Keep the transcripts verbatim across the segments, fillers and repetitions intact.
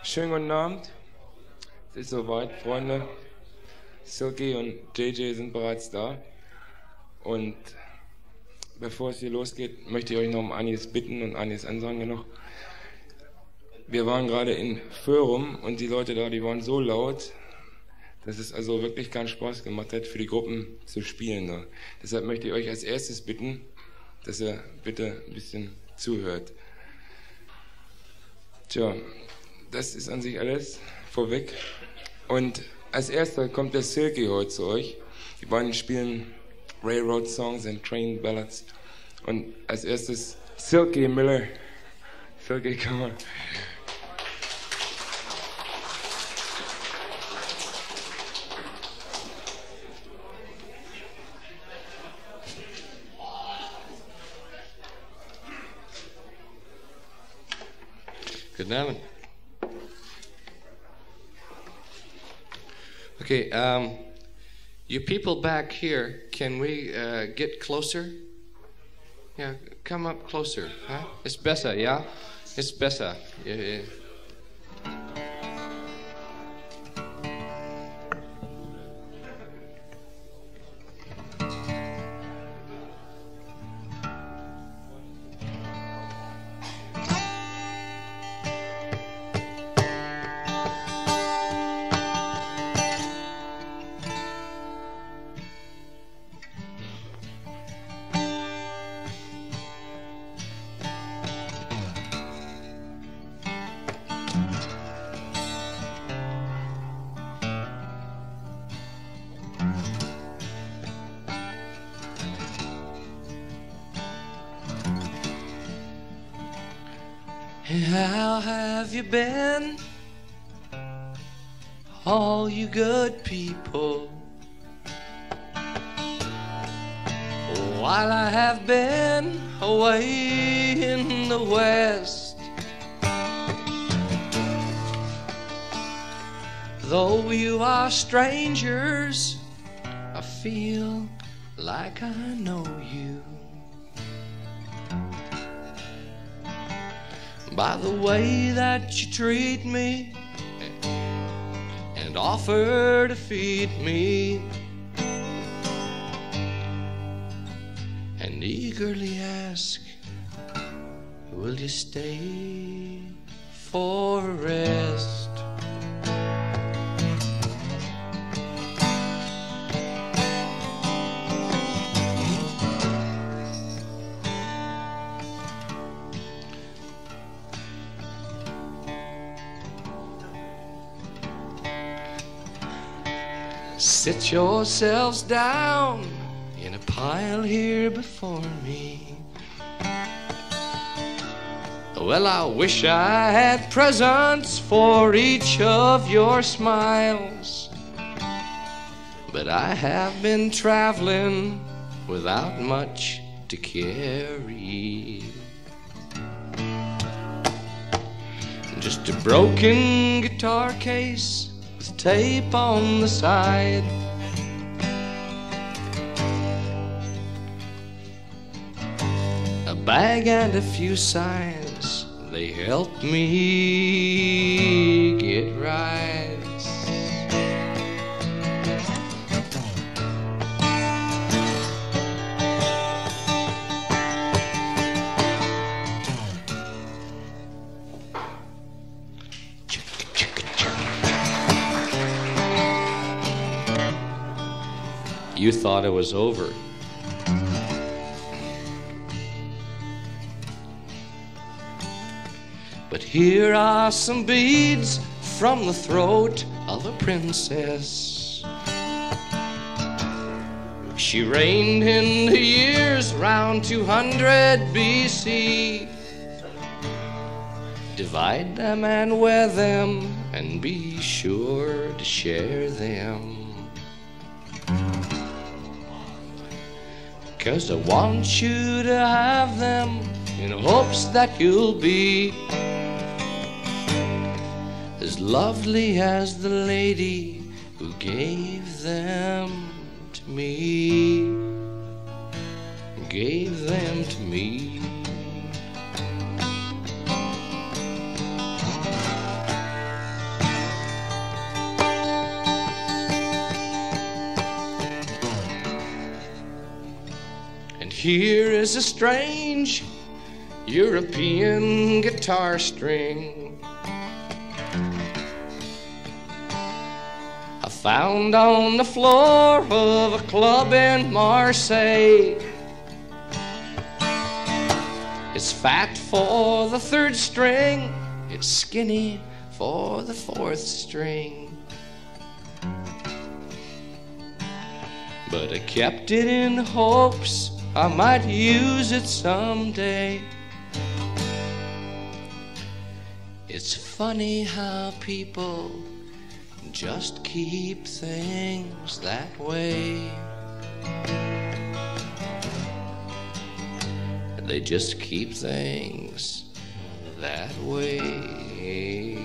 Schönen guten Abend. Es ist soweit, Freunde. Silkie und J J sind bereits da. Und bevor es hier losgeht, möchte ich euch noch um einiges bitten und einiges ansagen noch. Wir waren gerade in Forum und die Leute da, die waren so laut, dass es also wirklich keinen Spaß gemacht hat, für die Gruppen zu spielen. Da. Deshalb möchte ich euch als erstes bitten, dass ihr bitte ein bisschen zuhört. Tja, das ist an sich alles vorweg. Und als erster kommt der Silkie heute zu euch. Die beiden spielen Railroad Songs und Train Ballads. Und als erstes Silkie Miller. Silkie, komm mal. Good night. Okay, um, you people back here, can we uh, get closer? Yeah, come up closer. Huh? It's besser, yeah? It's besser. Yeah, yeah. How have you been, all you good people? While I have been away in the West, though you are strangers, I feel like I know you. By the way that you treat me and offer to feed me and eagerly ask, will you stay for a rest? Sit yourselves down in a pile here before me. Well, I wish I had presents for each of your smiles, but I have been traveling without much to carry. Just a broken guitar case with tape on the side, a bag and a few signs, they helped me get right. You thought it was over. But here are some beads from the throat of a princess. She reigned in the years round two hundred B C. Divide them and wear them, and be sure to share them. 'Cause I want you to have them in hopes that you'll be as lovely as the lady who gave them to me, gave them to me. here is a strange European guitar string I found on the floor of a club in Marseille. It's fat for the third string, it's skinny for the fourth string. But I kept it in hopes I might use it someday. It's funny how people just keep things that way. They just keep things that way.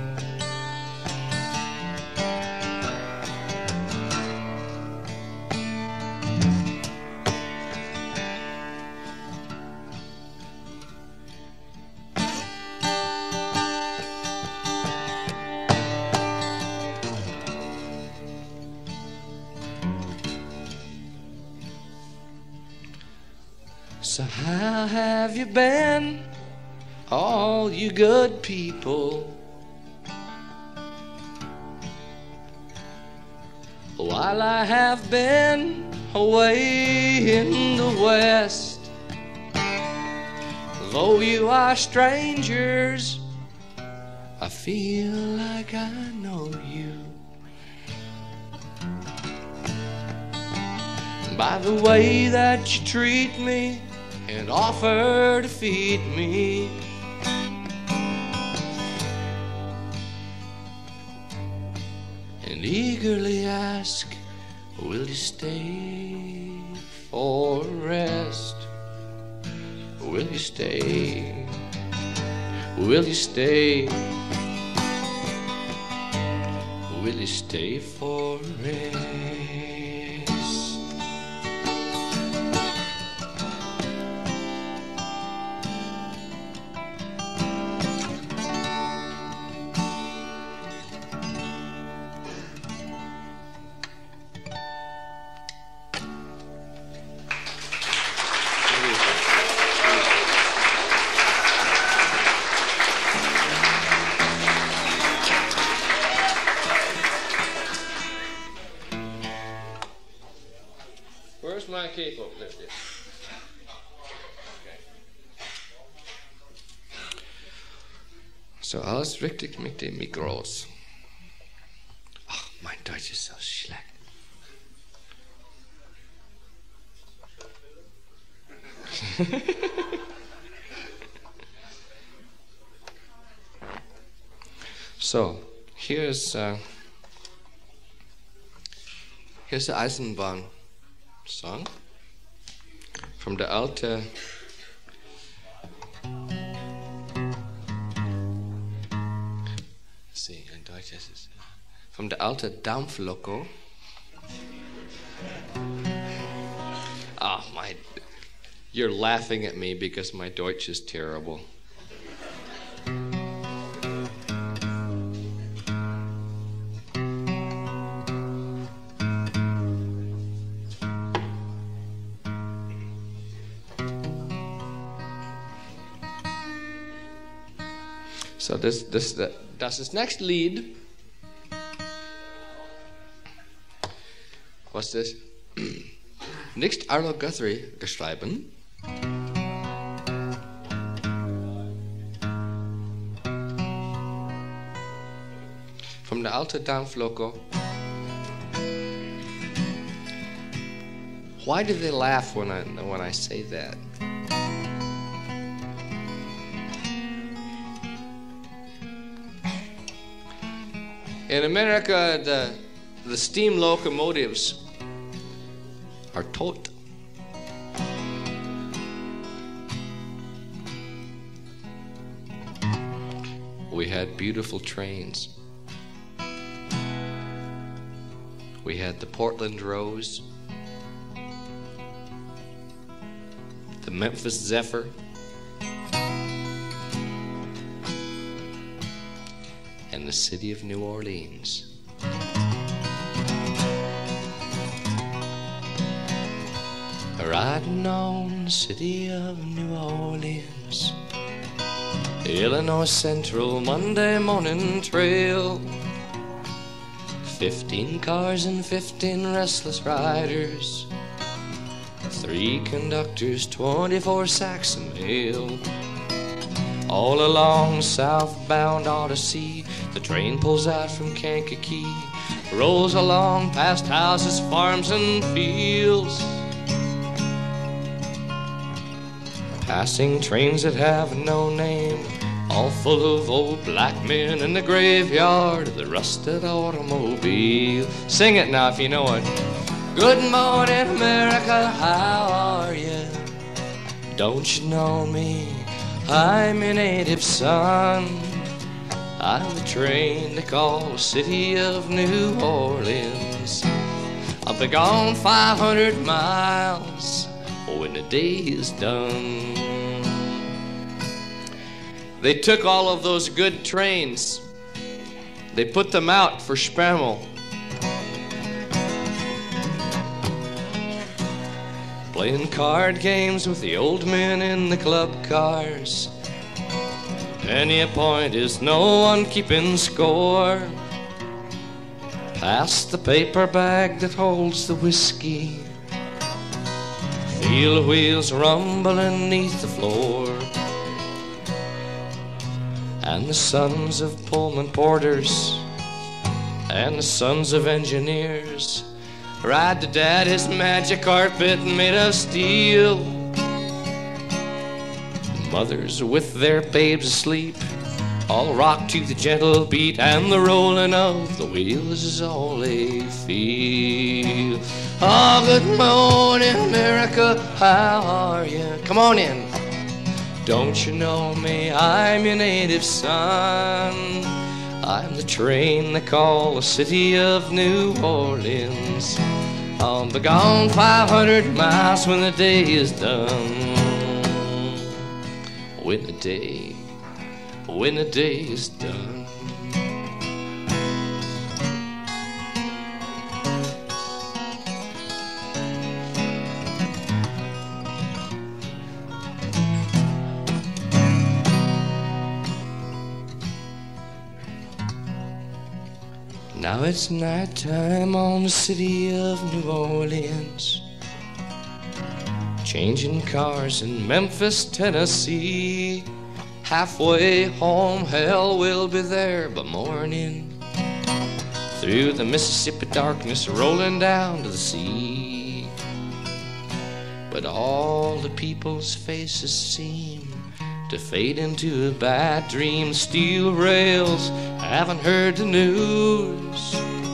So how have you been, all you good people? While I have been away in the West, though you are strangers, I feel like I know you. By the way that you treat me and offer to feed me, and eagerly ask, will you stay for rest? Will you stay? Will you stay? Will you stay for rest? Where's my cape uplifted? Okay. So alles richtig mit den Mikros. Ach, mein Deutsch ist so schlecht. So, here's uh, here's the Eisenbahn song from the alte see in Deutsch ist es from the alte Dampfloko. Ah, oh, my, you're laughing at me because my Deutsch is terrible. So this, this, das ist next Lied. Was das? Nicht Arlo Guthrie geschrieben. From the alte Dampfloko. Why do they laugh when I when I say that? In America, the, the steam locomotives are tot. We had beautiful trains. We had the Portland Rose, the Memphis Zephyr, and the city of New Orleans. riding on the city of New Orleans. Illinois Central Monday morning trail. Fifteen cars and fifteen restless riders. Three conductors, twenty-four sacks of mail. All along southbound Odyssey, the train pulls out from Kankakee, rolls along past houses, farms, and fields. Passing trains that have no name, all full of old black men in the graveyard of the rusted automobile. Sing it now if you know it. Good morning, America, how are you? Don't you know me? I'm your native son. I'm the train they call the city of New Orleans. I'll be gone five hundred miles when the day is done. They took all of those good trains. They put them out for Spammel. Playing card games with the old men in the club cars. Many a point is no one keeping score. Pass the paper bag that holds the whiskey. Feel the wheels rumbling neath the floor. And the sons of Pullman porters and the sons of engineers ride to daddy's magic carpet made of steel. Mothers with their babes asleep all rock to the gentle beat, and the rolling of the wheels is all they feel. Oh, good morning, America, how are you? Come on in. Don't you know me? I'm your native son. I'm the train they call the city of New Orleans. I'll be gone five hundred miles when the day is done. When the day, when the day is done. Now it's night time on the city of New Orleans. Changing cars in Memphis, Tennessee. Halfway home, hell will be there by morning. Through the Mississippi darkness, rolling down to the sea. But all the people's faces seem to fade into a bad dream. Steel rails haven't heard the news.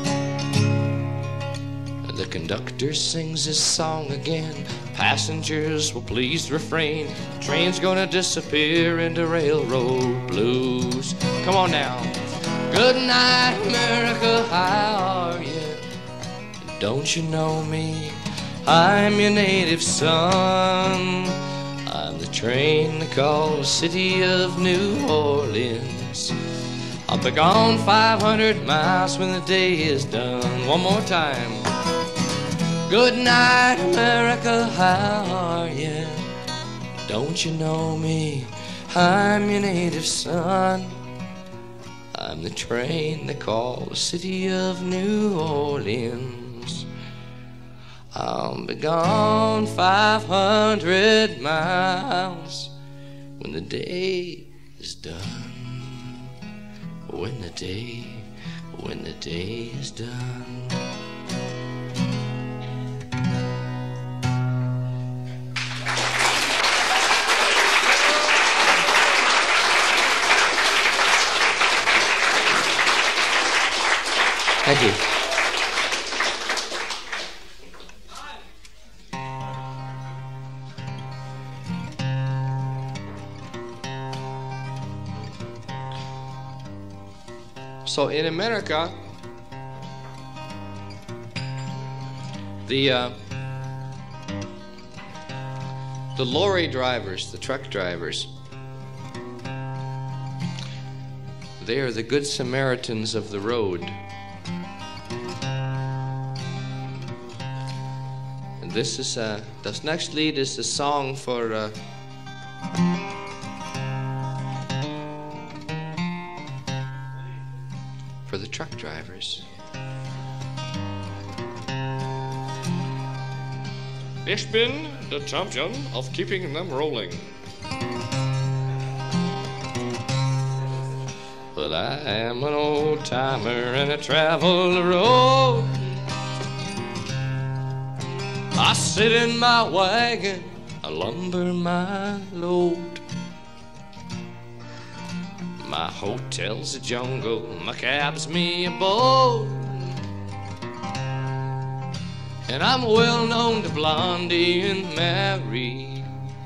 The conductor sings his song again. Passengers will please refrain. The train's gonna disappear into railroad blues. Come on now. Good night, America, how are you? Don't you know me? I'm your native son. I'm the train they call the city of New Orleans. I'll be gone five hundred miles when the day is done. One more time. Good night, America, how are you? Don't you know me? I'm your native son. I'm the train they call the city of New Orleans. I'll be gone five hundred miles when the day is done. When the day, when the day is done. Thank you. So in America, the uh, the lorry drivers, the truck drivers, they are the good Samaritans of the road. And this is, uh, das next Lied is a song for, uh, for the truck drivers. Ich bin the champion of keeping them rolling. Well, I am an old timer and I travel the road. I sit in my wagon, I lumber my load. My hotel's a jungle, my cab's me abode. And I'm well known to Blondie and Mary.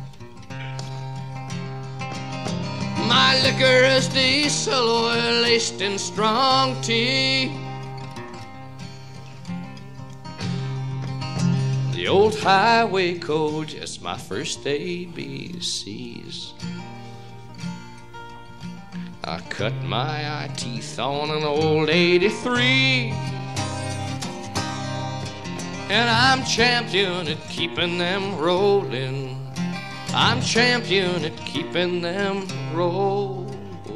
My liquor is diesel oil laced in strong tea. The old highway code is my first A B Cs. I cut my eye teeth on an old eighty-three. And I'm champion at keeping them rolling. I'm champion at keeping them rolling.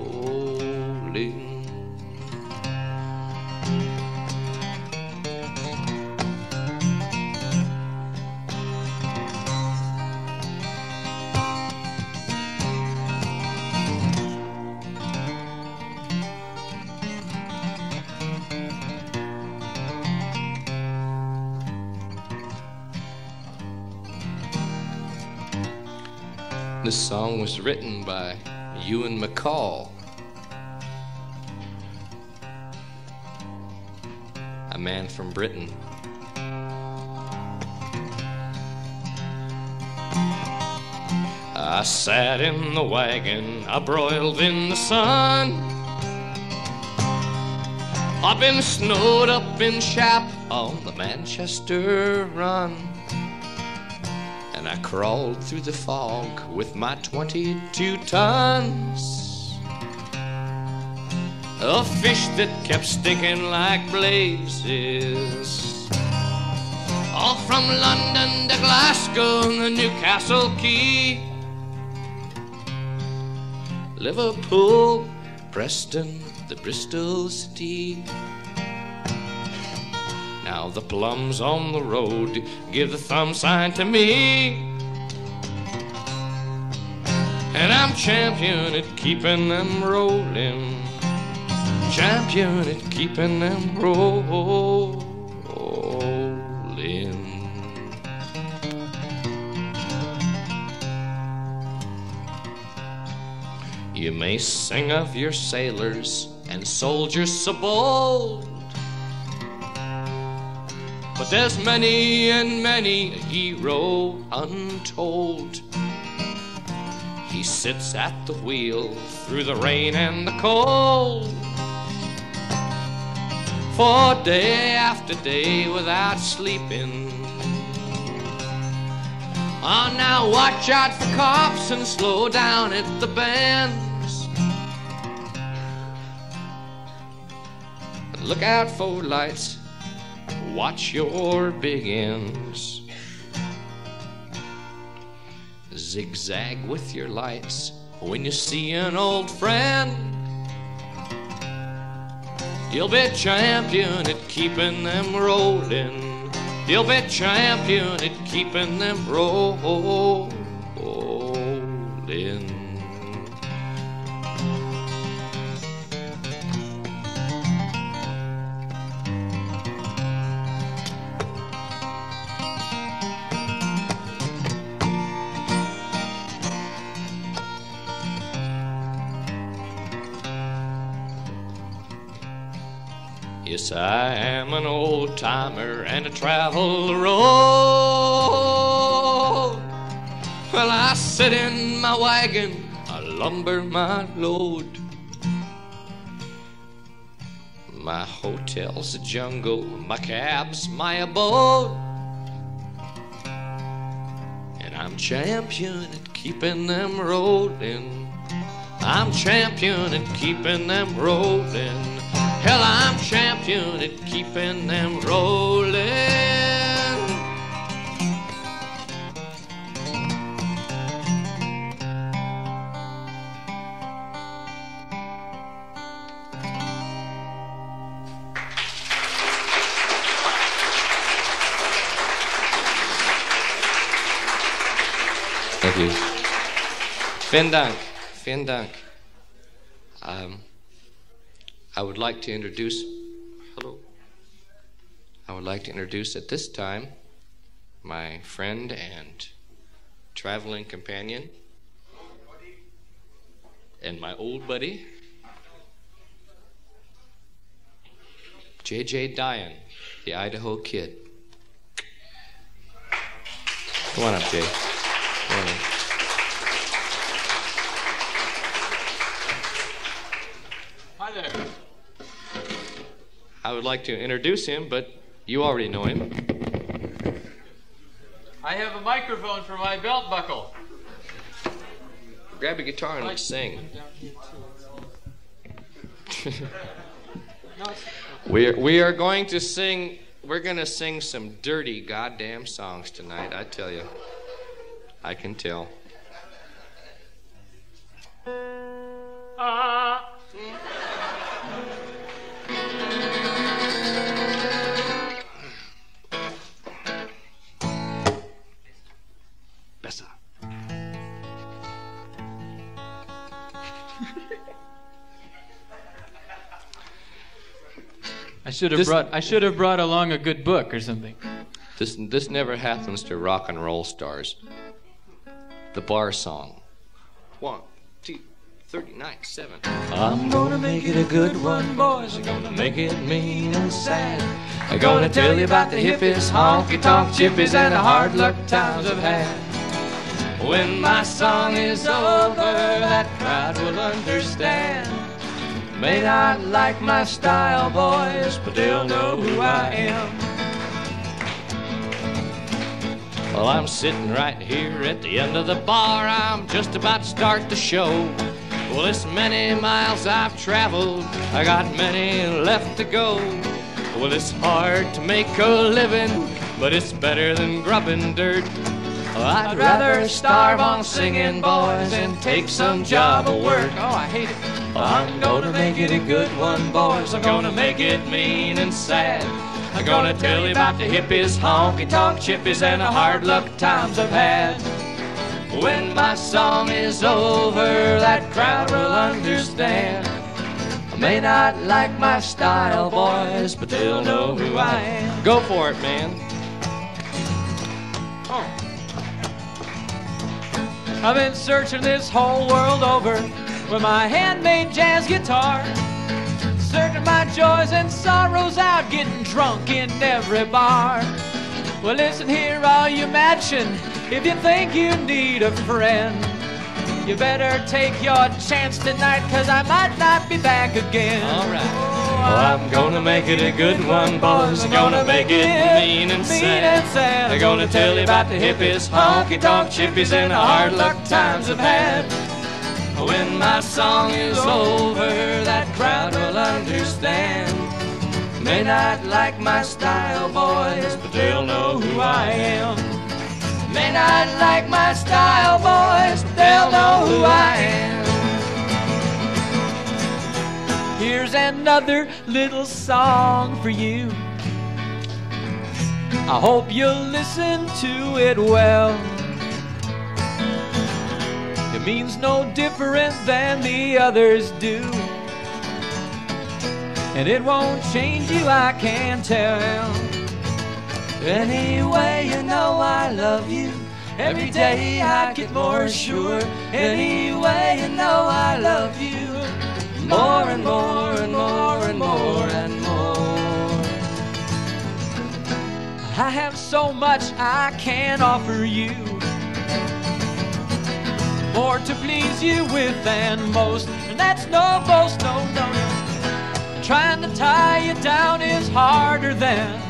This song was written by Ewan McCall, a man from Britain. I sat in the wagon, I broiled in the sun. I've been snowed up in Shap on the Manchester Run. And I crawled through the fog with my twenty-two tons of fish that kept stinking like blazes. All from London to Glasgow and the Newcastle Quay, Liverpool, Preston, the Bristol City. Now the plums on the road give the thumb sign to me. And I'm champion at keeping them rolling. Champion at keeping them rolling. You may sing of your sailors and soldiers so bold, but there's many and many a hero untold. He sits at the wheel through the rain and the cold, for day after day without sleeping. Oh, now watch out for cops and slow down at the bends. Look out for lights, watch your big ends. Zigzag with your lights when you see an old friend. You'll be champion at keeping them rolling. You'll be champion at keeping them rolling. Yes, I am an old timer and I travel the road. Well, I sit in my wagon, I lumber my load. My hotel's a jungle, my cab's my abode. And I'm champion at keeping them rolling. I'm champion at keeping them rolling. Hell, I'm champion at keeping them rolling. you. Vielen Dank. Vielen Dank. Um, I would like to introduce, hello. I would like to introduce at this time my friend and traveling companion and my old buddy, J J Dion, the Idaho Kid. Come on up, Jay. Come on in. Hi there. I would like to introduce him, but you already know him. I have a microphone for my belt buckle. Grab a guitar and let's sing. We're, we are going to sing, we're going to sing some dirty goddamn songs tonight, I tell you. I can tell. Uh. Besser. I should have This- brought I should have brought along a good book or something. This, this never happens to rock and roll stars. The bar song. One, two, thirty-nine, seven. I'm gonna make it a good one, boys. I'm gonna make it mean and sad. I'm gonna tell you about the hippies, honky-tonk chippies, and the hard luck times I've had. When my song is over, that crowd will understand. May not like my style, boys, but they'll know who I am. Well, I'm sitting right here at the end of the bar. I'm just about to start the show. Well, it's many miles I've traveled. I got many left to go. Well, it's hard to make a living, but it's better than grubbing dirt. I'd rather starve on singing, boys, and take some job of work. Oh, I hate it. I'm gonna make it a good one, boys. I'm gonna make it mean and sad. I'm gonna tell you about the hippies, honky-tonk chippies, and the hard luck times I've had. When my song is over, that crowd will understand. I may not like my style, boys, but they'll know who I am. Go for it, man. Oh. I've been searching this whole world over with my handmade jazz guitar, searching my joys and sorrows out, getting drunk in every bar. Well, listen here, all you matching, if you think you need a friend, you better take your chance tonight, 'cause I might not be back again. All right. Well, I'm gonna make it a good one, boys. I'm gonna make it mean and sad. I'm gonna tell you about the hippies, honky-tonk chippies, and the hard luck times I've had. When my song is over, that crowd will understand. May not like my style, boys, but they'll know who I am. May not like my style, boys, but they'll know who I am. Here's another little song for you. I hope you'll listen to it well. It means no different than the others do, and it won't change you, I can tell. Anyway, you know I love you. Every day I get more sure. Anyway, you know I love you. More and more and more and more and more. I have so much I can offer you, more to please you with than most, and that's no boast, no, no, no. Trying to tie you down is harder than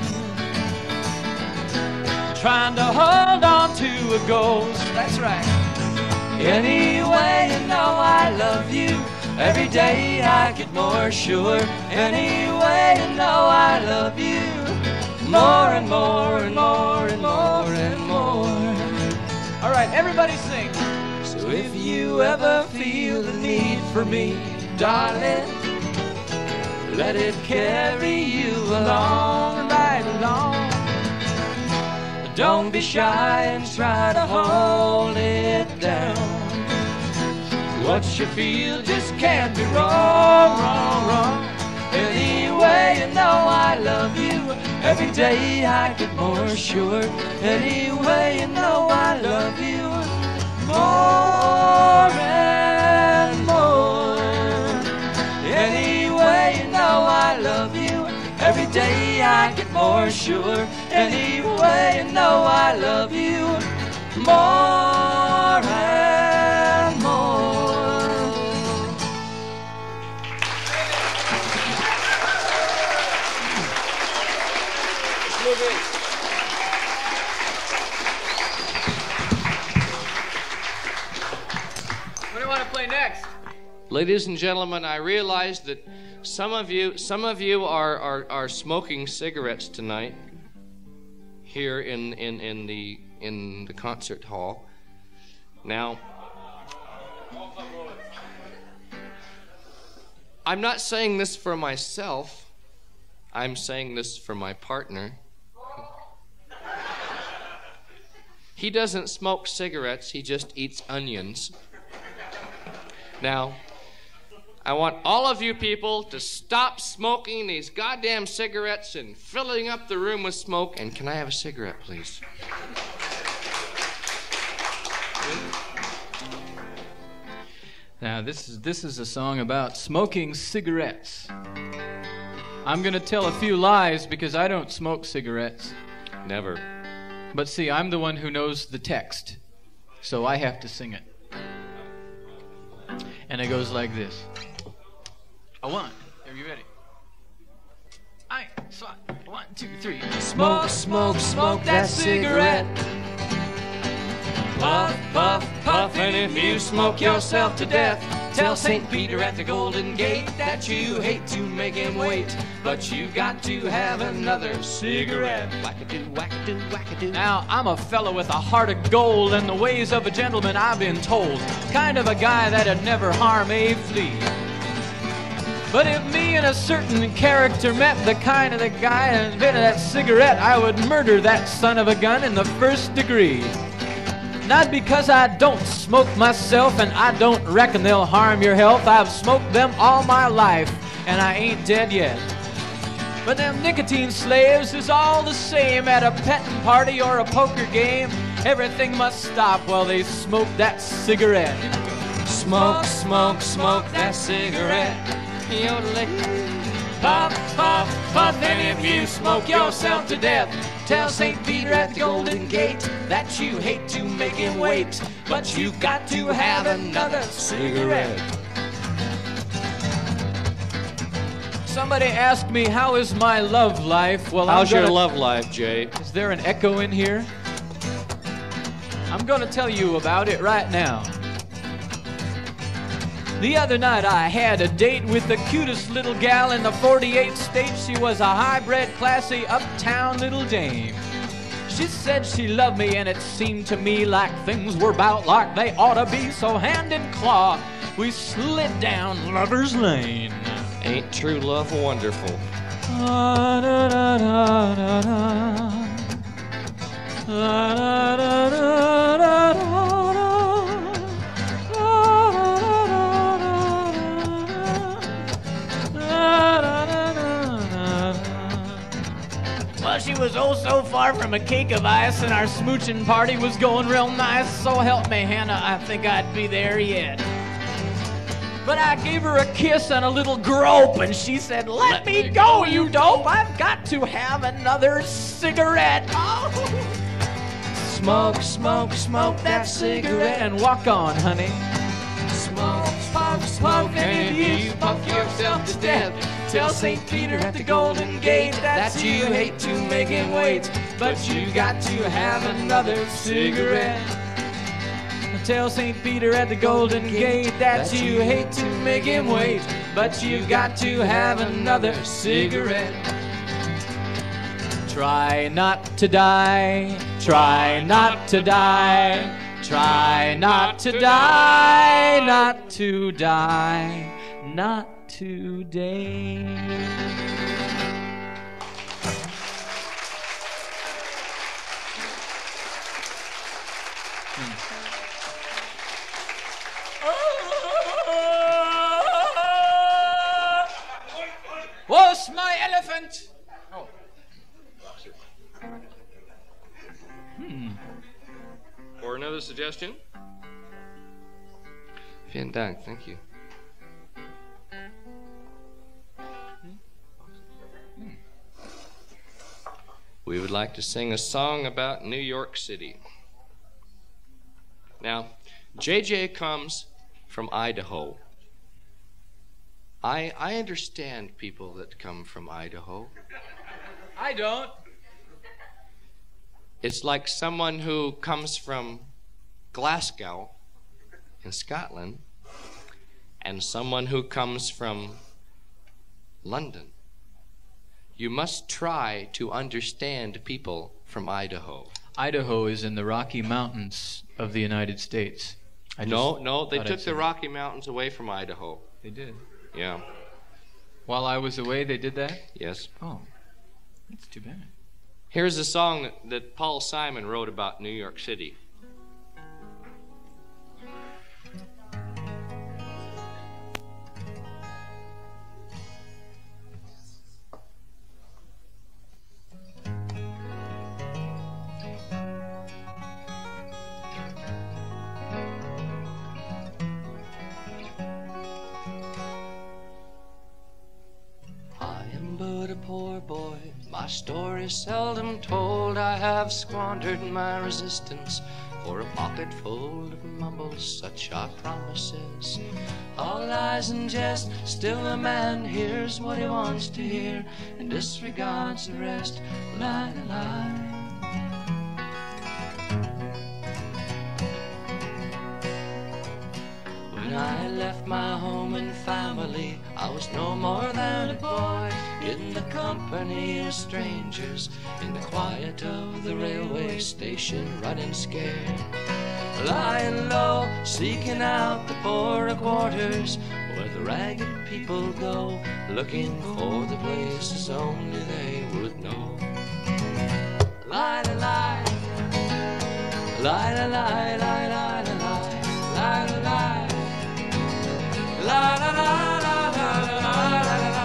trying to hold on to a ghost. That's right. Anyway, you know I love you. Every day I get more sure. Anyway, you know I love you. More and more and more and more and more. All right, everybody sing. So if you ever feel the need for me, darling, let it carry you along, right along. Don't be shy and try to hold it down. What you feel just can't be wrong, wrong, wrong. Anyway, you know I love you. Every day I get more sure. Anyway, you know I love you more and more. Anyway, you know I love you. Every day I get more sure. Anyway, you know I love you more and more. What do you want to play next? Ladies and gentlemen, I realize that some of you, some of you are, are, are smoking cigarettes tonight here in, in, in, the, in the concert hall. Now, I'm not saying this for myself. I'm saying this for my partner. He doesn't smoke cigarettes, he just eats onions. Now, I want all of you people to stop smoking these goddamn cigarettes and filling up the room with smoke. And can I have a cigarette, please? Now, this is this is a song about smoking cigarettes. I'm going to tell a few lies because I don't smoke cigarettes. Never. But see, I'm the one who knows the text, so I have to sing it. And it goes like this. A one. Are you ready? I, one, two, three. Smoke, smoke, smoke that cigarette. Puff, puff, puff, and if you smoke yourself to death, tell Saint Peter at the Golden Gate that you hate to make him wait, but you got to have another cigarette. Wackadoo, wackadoo, wackadoo. Now, I'm a fellow with a heart of gold and the ways of a gentleman, I've been told. Kind of a guy that'd never harm a flea. But if me and a certain character met, the kind of the guy that invented that cigarette, I would murder that son of a gun in the first degree. Not because I don't smoke myself and I don't reckon they'll harm your health. I've smoked them all my life and I ain't dead yet. But them nicotine slaves is all the same at a petting party or a poker game. Everything must stop while they smoke that cigarette. Smoke, smoke, smoke that cigarette. Puff, puff, puff, and if you smoke yourself to death, tell Saint Peter at the Golden Gate that you hate to make him wait, but you got to have another cigarette. Somebody asked me, how is my love life? Well, how's I'm gonna... your love life, Jay? Is there an echo in here? I'm going to tell you about it right now. The other night I had a date with the cutest little gal in the forty-eighth state. She was a high-bred, classy, uptown little dame. She said she loved me, and it seemed to me like things were about like they ought to be. So hand in claw, we slid down Lover's Lane. Ain't true love wonderful? La, da, da, da, da, da. La, da, da, da, da, da. Well, she was oh so far from a cake of ice, and our smooching party was going real nice. So help me, Hannah, I think I'd be there yet. But I gave her a kiss and a little grope, and she said, let, let me go, you dope. I've got to have another cigarette. Oh. Smoke, smoke, smoke that cigarette and walk on, honey. Smoke, smoke, smoke, and if you puff yourself to death, tell Saint Peter at the Golden Gate that you hate to make him wait, but you got to have another cigarette. Tell Saint Peter at the Golden Gate that you hate to make him wait, but you got to have another cigarette. Try not to die, try not to die, try not to die, not to die, not today. Where's my elephant? Oh. Hmm. Or another suggestion? Vielen Dank, thank you. We would like to sing a song about New York City. Now, J J comes from Idaho. I I understand people that come from Idaho. I don't. It's like someone who comes from Glasgow in Scotland and someone who comes from London. You must try to understand people from Idaho. Idaho is in the Rocky Mountains of the United States. I no, no, they took the it. Rocky Mountains away from Idaho. They did. Yeah. While I was away, they did that? Yes. Oh, that's too bad. Here's a song that, that Paul Simon wrote about New York City. Poor boy, my story seldom told. I have squandered my resistance for a pocket full of mumbles. Such are promises, all lies and jest. Still a man hears what he wants to hear and disregards the rest. Lie, lie. When I left my home and family, I was no more than a boy, in the company of strangers, in the quiet of the railway station, running scared, lying low, seeking out the poorer quarters, where the ragged people go, looking for the places only they would know. Lie, lie, lie, lie, lie, lie, lie, lie, lie, lie, lie. La la la la la la la la la la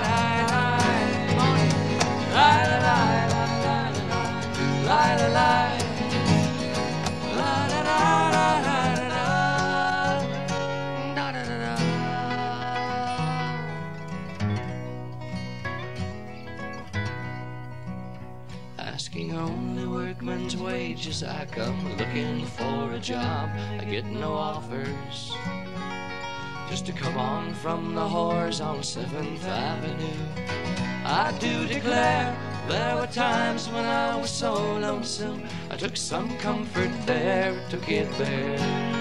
Asking only workman's wages, I come looking for a job. I get no offers, just to come on from the whores on seventh Avenue. I do declare there were times when I was so lonesome, I took some comfort there, took it there.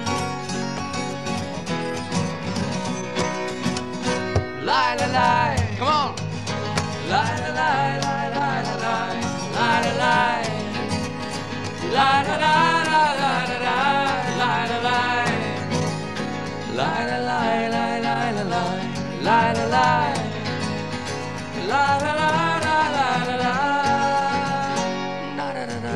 Lie, lie, lie, come on. Lie, lie, lie, lie, lie, lie, lie, lie, lie, lie, lie, lie, lie, lie, lie, lie, lie. La la la la la la la la la la la la la la la la.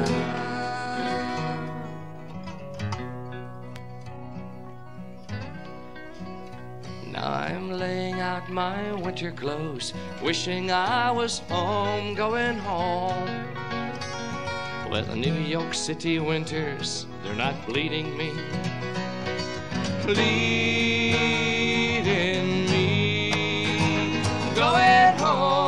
Now I'm laying out my winter clothes, wishing I was home, going home. Well, the New York City winters, they're not bleeding me, leading me, going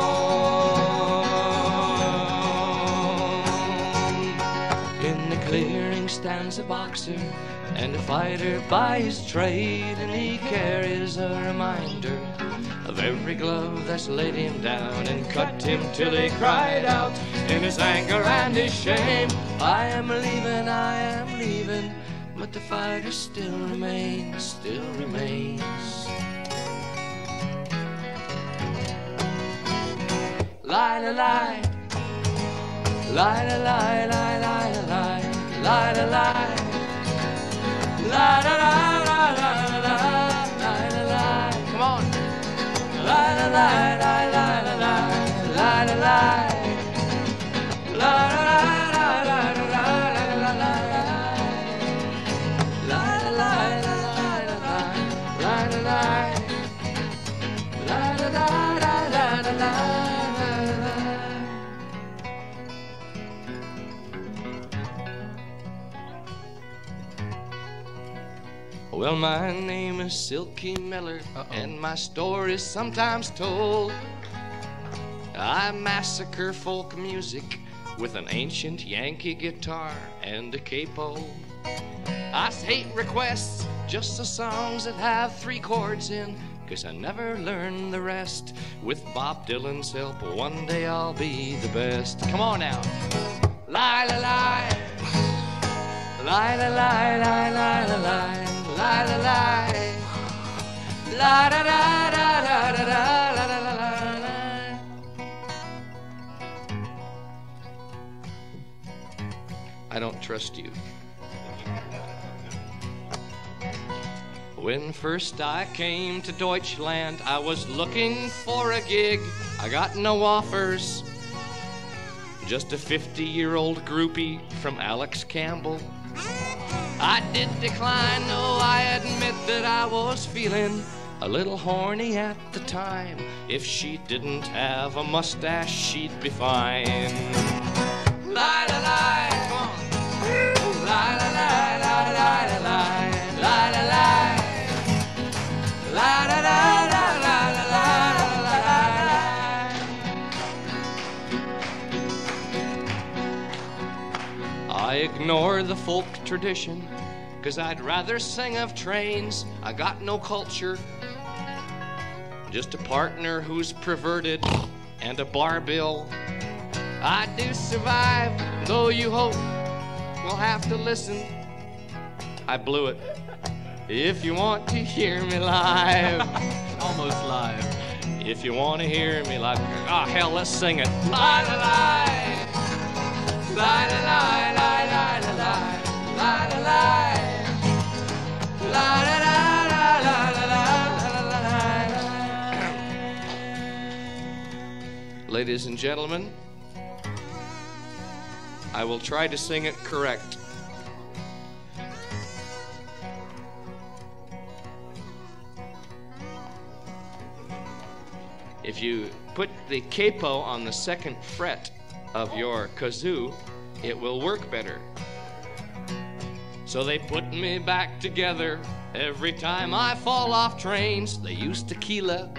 home. In the clearing stands a boxer and a fighter by his trade, and he carries a reminder of every glove that's laid him down and cut him till he cried out in his anger and his shame, I am leaving, I am leaving, but the fighter still remains, still remains. Lie, lie, lie, lie, lie, lie, lie, lie, lie, lie, lie, lie, lie, lie, lie, lie, lie, come on. Lie, lie, lie, lie, lie, lie, lie, lie, lie, lie, lie. La Well, my name is Silkie Miller, uh-oh, and my story is sometimes told. I massacre folk music with an ancient Yankee guitar and a capo. I hate requests, just the songs that have three chords in, 'cause I never learned the rest. With Bob Dylan's help, one day I'll be the best. Come on now. Lie, lie, lie. Lie, lie, lie, lie, lie, lie, lie. Lie, lie, lie. La da da da da da da la la la la. I don't trust you. When first I came to Deutschland, I was looking for a gig. I got no offers. Just a fifty-year-old groupie from Alex Campbell. I did decline, no, I admit that I was feeling a little horny at the time. If she didn't have a mustache, she'd be fine. Lie, lie, lie, come on. Lie, lie, lie, lie, lie, lie, lie, lie, lie, lie. La da da da la la la la la. I ignore the folk tradition, 'cause I'd rather sing of trains. I got no culture, just a partner who's perverted and a bar bill. I do survive, though you hope we'll have to listen. I blew it. If you want to hear me live, almost live. If you want to hear me live, oh hell, let's sing it. Lie, lie, lie, lie, lie, lie, lie, lie, lie, lie, lie, lie, lie. Ladies and gentlemen, I will try to sing it correct. If you put the capo on the second fret of your kazoo, it will work better. So they put me back together every time I fall off trains. They use tequila,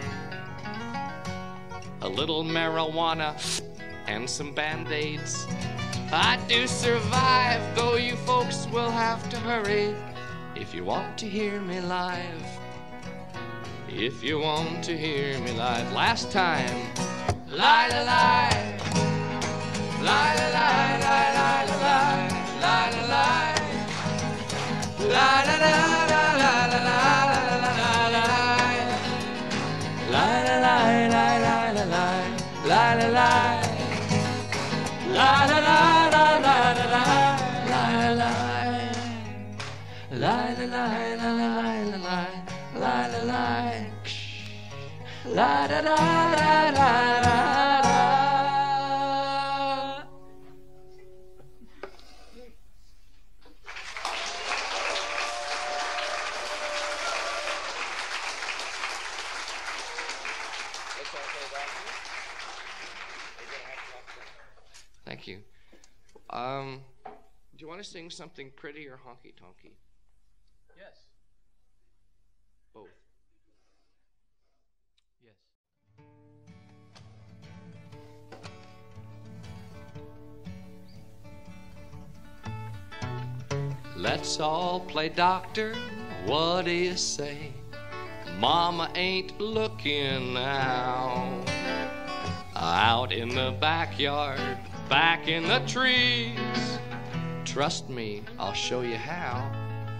a little marijuana, and some Band-Aids. I do survive, though you folks will have to hurry if you want to hear me live. If you want to hear me live. Last time. Lie, lie, lie. Lie, lie, lie, lie, lie, lie, lie, lie, lie. Lie, lie, lie, lie, lie, lie, lie, lie. Lie, lie, lie, lie, lie, lie, lie, lie, lie. Lie, lie, lie, lie, lie, lie, lie. Lie, lie, lie, lie, lie, lie. La la la, la da da da da da. Thank you. Um, do you want to sing something pretty or honky tonky? Yes. Both. Yes. Let's all play doctor, what do you say? Mama ain't looking now. Out in the backyard, back in the trees. Trust me, I'll show you how.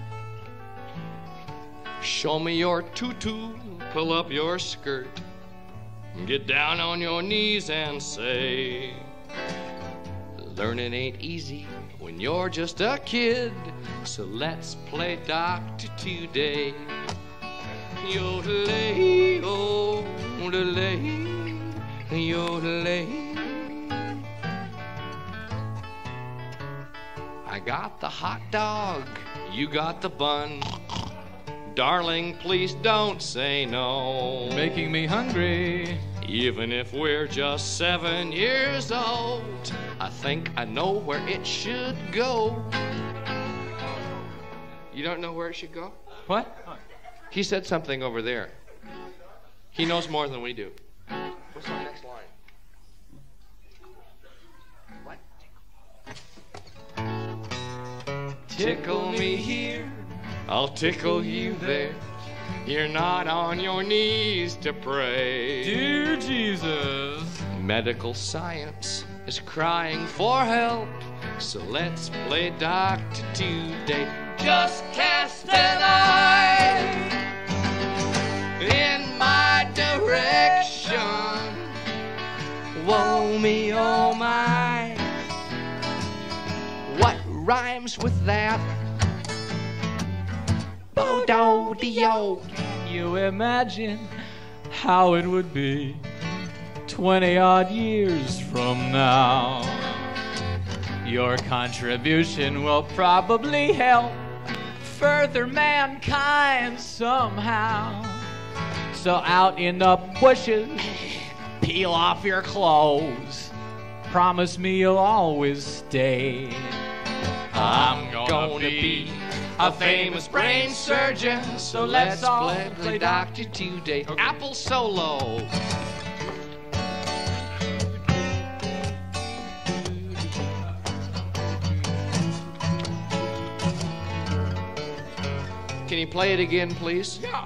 Show me your tutu, pull up your skirt, get down on your knees and say, learning ain't easy when you're just a kid, so let's play doctor today. Yodelay, yodelay, yodelay. I got the hot dog, you got the bun. Darling, please don't say no. You're making me hungry. Even if we're just seven years old, I think I know where it should go. You don't know where it should go? What? He said something over there. He knows more than we do. What's the next line? What? Tickle me here, I'll tickle you there. You're not on your knees to pray. Dear Jesus. Medical science is crying for help, so let's play doctor today. Just cast an eye in my direction. Woe me, oh my. What rhymes with that? Bo-do-de-o. You imagine how it would be twenty odd years from now. Your contribution will probably help further mankind somehow. So out in the bushes, peel off your clothes. Promise me you'll always stay. I'm gonna, gonna be a famous brain surgeon, so let's all play, play doctor today. Okay. Apple solo. Can you play it again, please? Yeah.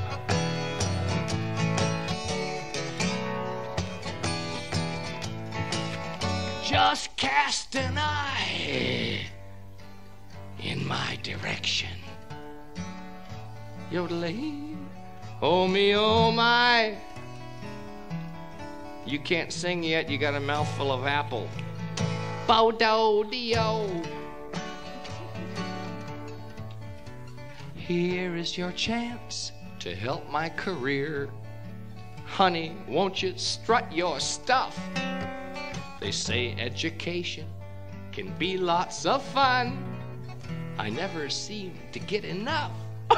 Just cast an eye in my direction. Yodelay, oh me, oh my. You can't sing yet, you got a mouthful of apple. Bo-do-de-o. Here is your chance to help my career. Honey, won't you strut your stuff? They say education can be lots of fun. I never seem to get enough.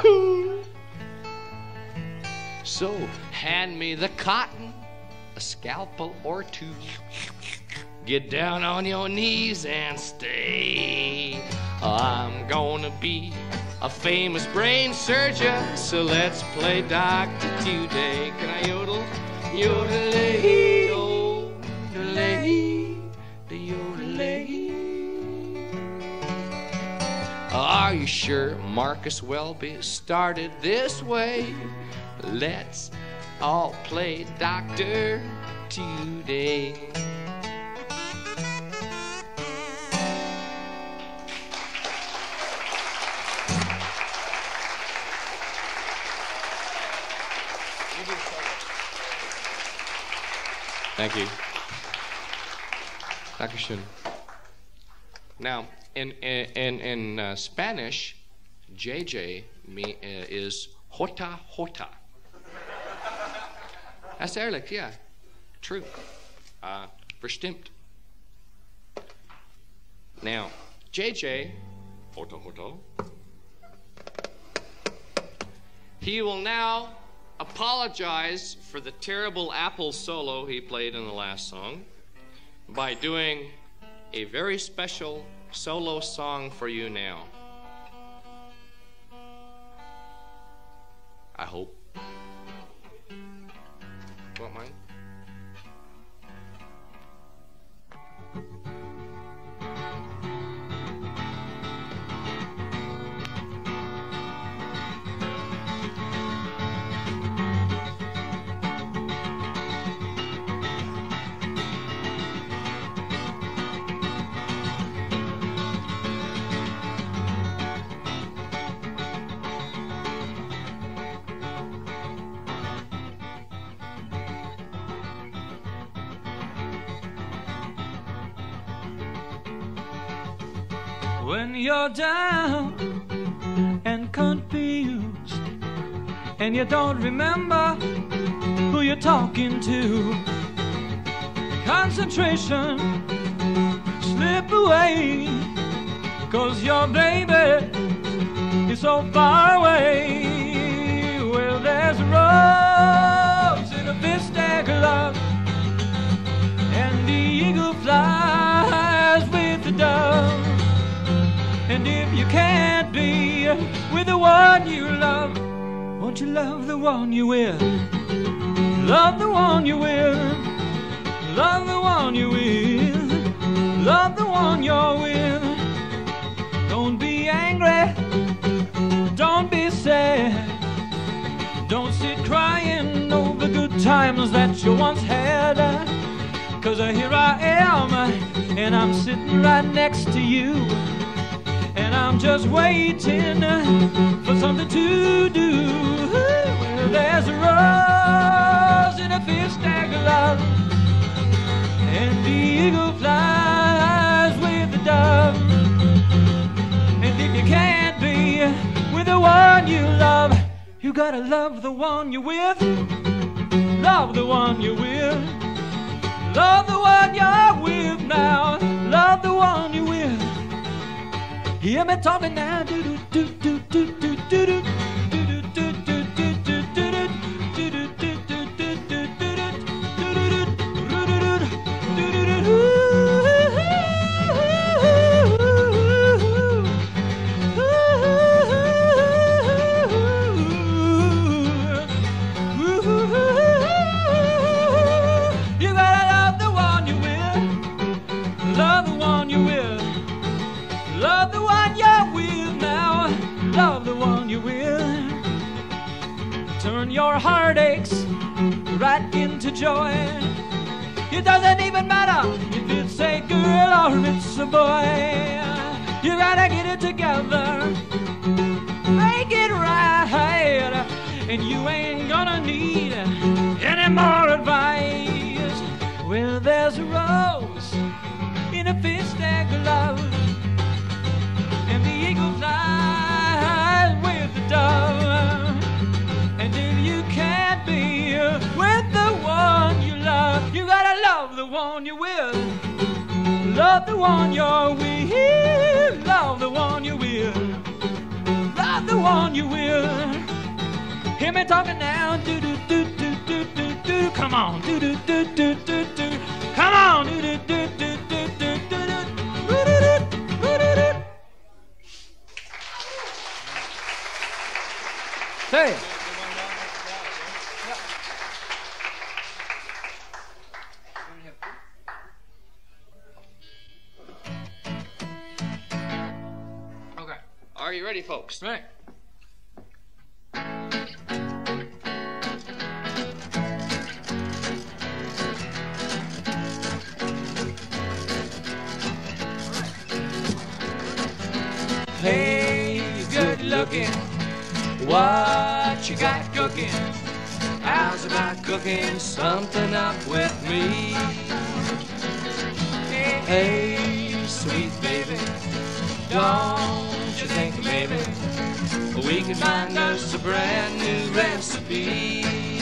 So hand me the cotton, a scalpel or two. Get down on your knees and stay. I'm gonna be a famous brain surgeon, so let's play doctor today. Can I yodel? Yodelay, yodelay, yodelay. Are you sure Marcus Welby started this way? Let's all play doctor today. Thank you. Dankeschön. Now, in in in uh, Spanish, J J me, uh, is hota hota. That's ehrlich, yeah, true. Uh, verstimmt. Now, J J, hota hota. He will now apologize for the terrible apple solo he played in the last song by doing a very special solo song for you now. I hope. Want mine? When you're down and confused and you don't remember who you're talking to, concentration slip away, 'cause your baby is so far away. Well, there's a rose in a bistec glove, and the eagle flies with the dove. And if you can't be with the one you love. Won't you love the one you're with? Love the one you're with. Love the one you're with. Love the one you're with. Don't be angry. Don't be sad. Don't sit crying over good times that you once had. Cause here I am, and I'm sitting right next to you, and I'm just waiting for something to do. Well, there's a rose in a fist of love, and the eagle flies with the dove. And if you can't be with the one you love, you gotta love the one you're with. Love the one you're with. Love the one you're with now. Love the one you're with. Hear me talking now. Do do do do do do do do. Turn your heartaches right into joy. It doesn't even matter if it's a girl or it's a boy. You gotta get it together, make it right, and you ain't gonna need any more advice. Well, there's a rose in a fist of love, and the eagle flies with the dove. And if you can't be with the one you love, you gotta love the one you're with. Love the one you're with. Love the one you're with. Love the one you're with. Hear me talking now. Do do do do do do do. Come on. Do do do do do do. Come on. Do do do do do do do. Say it. Are you ready, folks? Right. Hey, good looking, what you got cooking? How's about cooking something up with me? Hey, sweet baby, don't you think maybe we could find us a brand new recipe?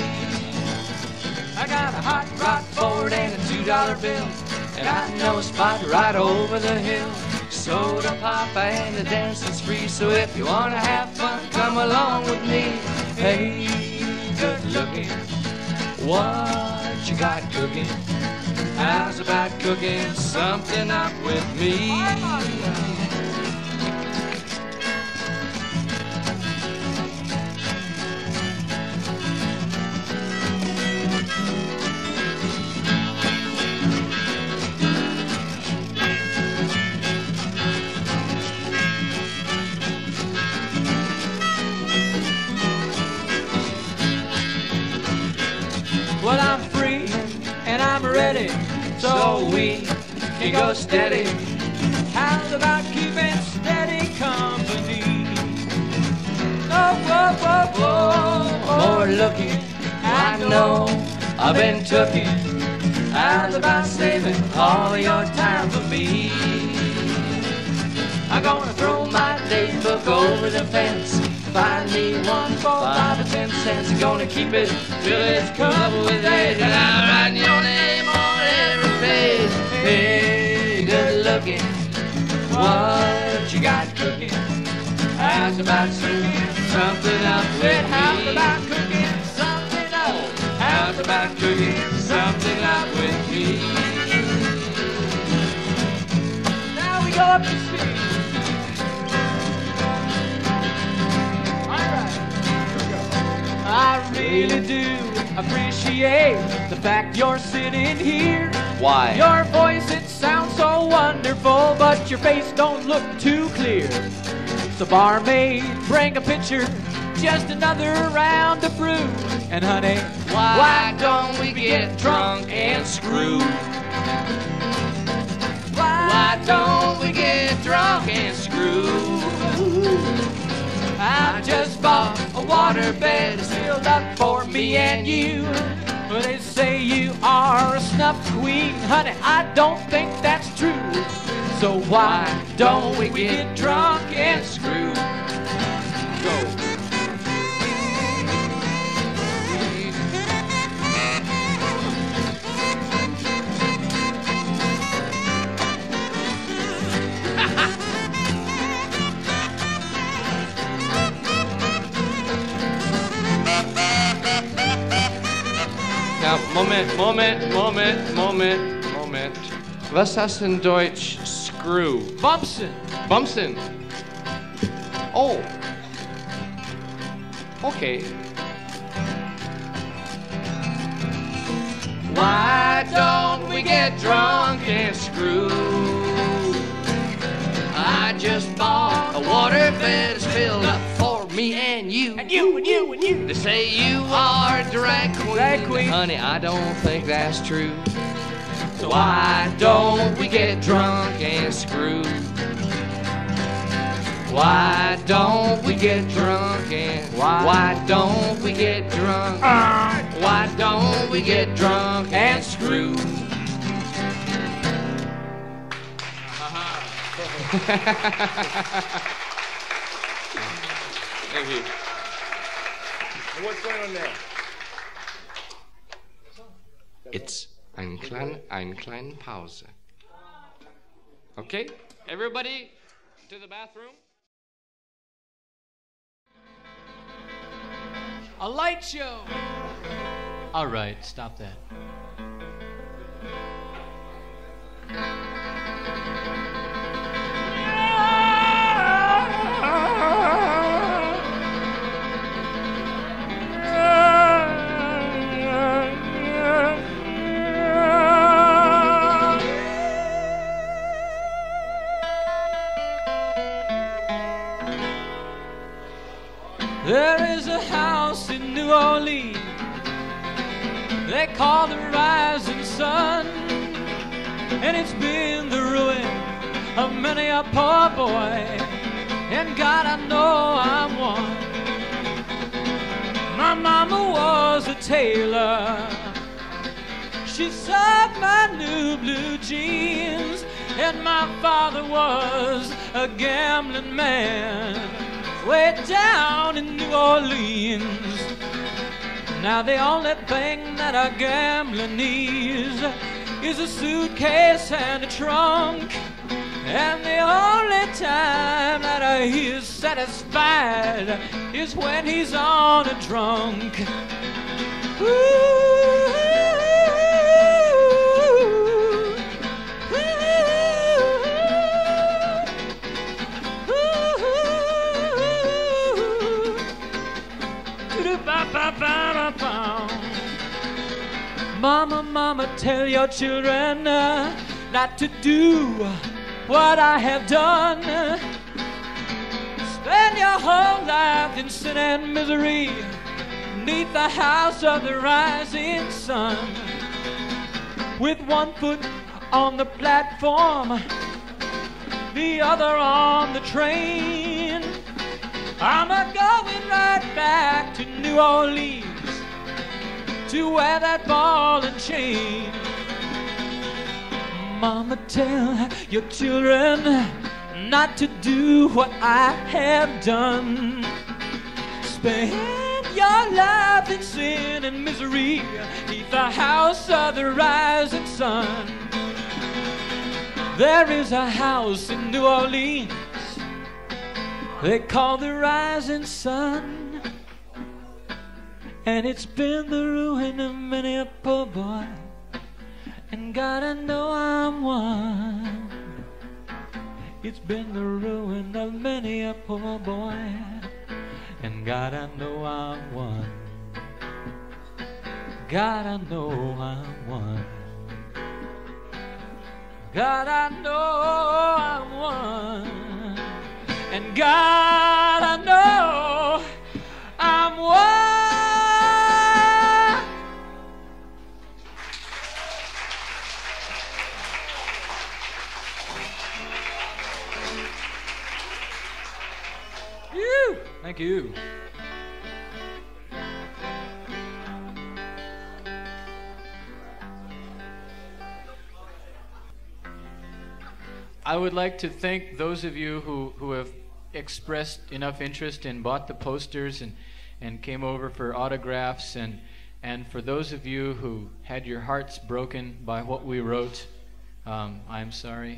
I got a hot rod Ford and a two dollar bill, and I know a spot right over the hill. Soda pop and the dancing's free, so if you wanna have fun, come along with me. Hey, good looking, what you got cooking? How's about cooking something up with me? Well, I'm free and I'm ready, so we can go steady. How's about keeping steady company? Oh, whoa, whoa, whoa. More looking, I know I've been tooking. How's about saving all of your time for me? I'm gonna throw my date book over the fence, find me one for five or ten cents. I'm gonna keep it till it's covered with age, and I'm writing your name on every page. Hey, good looking, what you got cooking? How's about cooking something up with me? How's about cooking something up? How's about cooking something up with me? Now we go up the street. I really do appreciate the fact you're sitting here. Why? Your voice, it sounds so wonderful, but your face don't look too clear. So barmaid, bring a pitcher, just another round of brew. And honey, Why, why don't we get drunk and screw? Why don't we get drunk and screw? I just bought a waterbed filled up for me and you. Well, they say you are a snuff queen, honey, I don't think that's true. So why don't we get drunk and screw? Go. Now, Moment, Moment, Moment, Moment, Moment. Was heißt in Deutsch screw? Bumpsin'. Bumpsin. Oh. Okay. Why don't we get drunk and screw? I just bought a waterbed that's filled up for me and you. And you, and you, and you. They say you are a drag queen. Drag queen. Honey, I don't think that's true. So why don't we get drunk and screw? Why don't we get drunk and Why? Why don't we get drunk? Uh. Why don't we get drunk and screw? Thank you. What's going on there? It's ein klein, eine kleine Pause. Okay, everybody to the bathroom. A light show. All right, stop that. There is a house in New Orleans they call the rising sun, and it's been the ruin of many a poor boy, and God, I know I'm one. My mama was a tailor, she sewed my new blue jeans, and my father was a gambling man way down in New Orleans. Now the only thing that a gambler needs is a suitcase and a trunk, and the only time that he is satisfied is when he's on a drunk. Ooh. Mama, mama, tell your children uh, not to do what I have done. Spend your whole life in sin and misery beneath the house of the rising sun, with one foot on the platform, the other on the train. I'm a going right back to New Orleans to wear that ball and chain. Mama, tell your children not to do what I have done. Spend your life in sin and misery beneath the house of the rising sun. There is a house in New Orleans they call the rising sun, and it's been the ruin of many a poor boy, and God, I know I'm one. It's been the ruin of many a poor boy, and God, I know I'm one. God, I know I'm one. God, I know I'm one. And God, I know I'm one. Woo! Thank you. I would like to thank those of you who, who have expressed enough interest and bought the posters and, and came over for autographs, and, and for those of you who had your hearts broken by what we wrote, um, I'm sorry.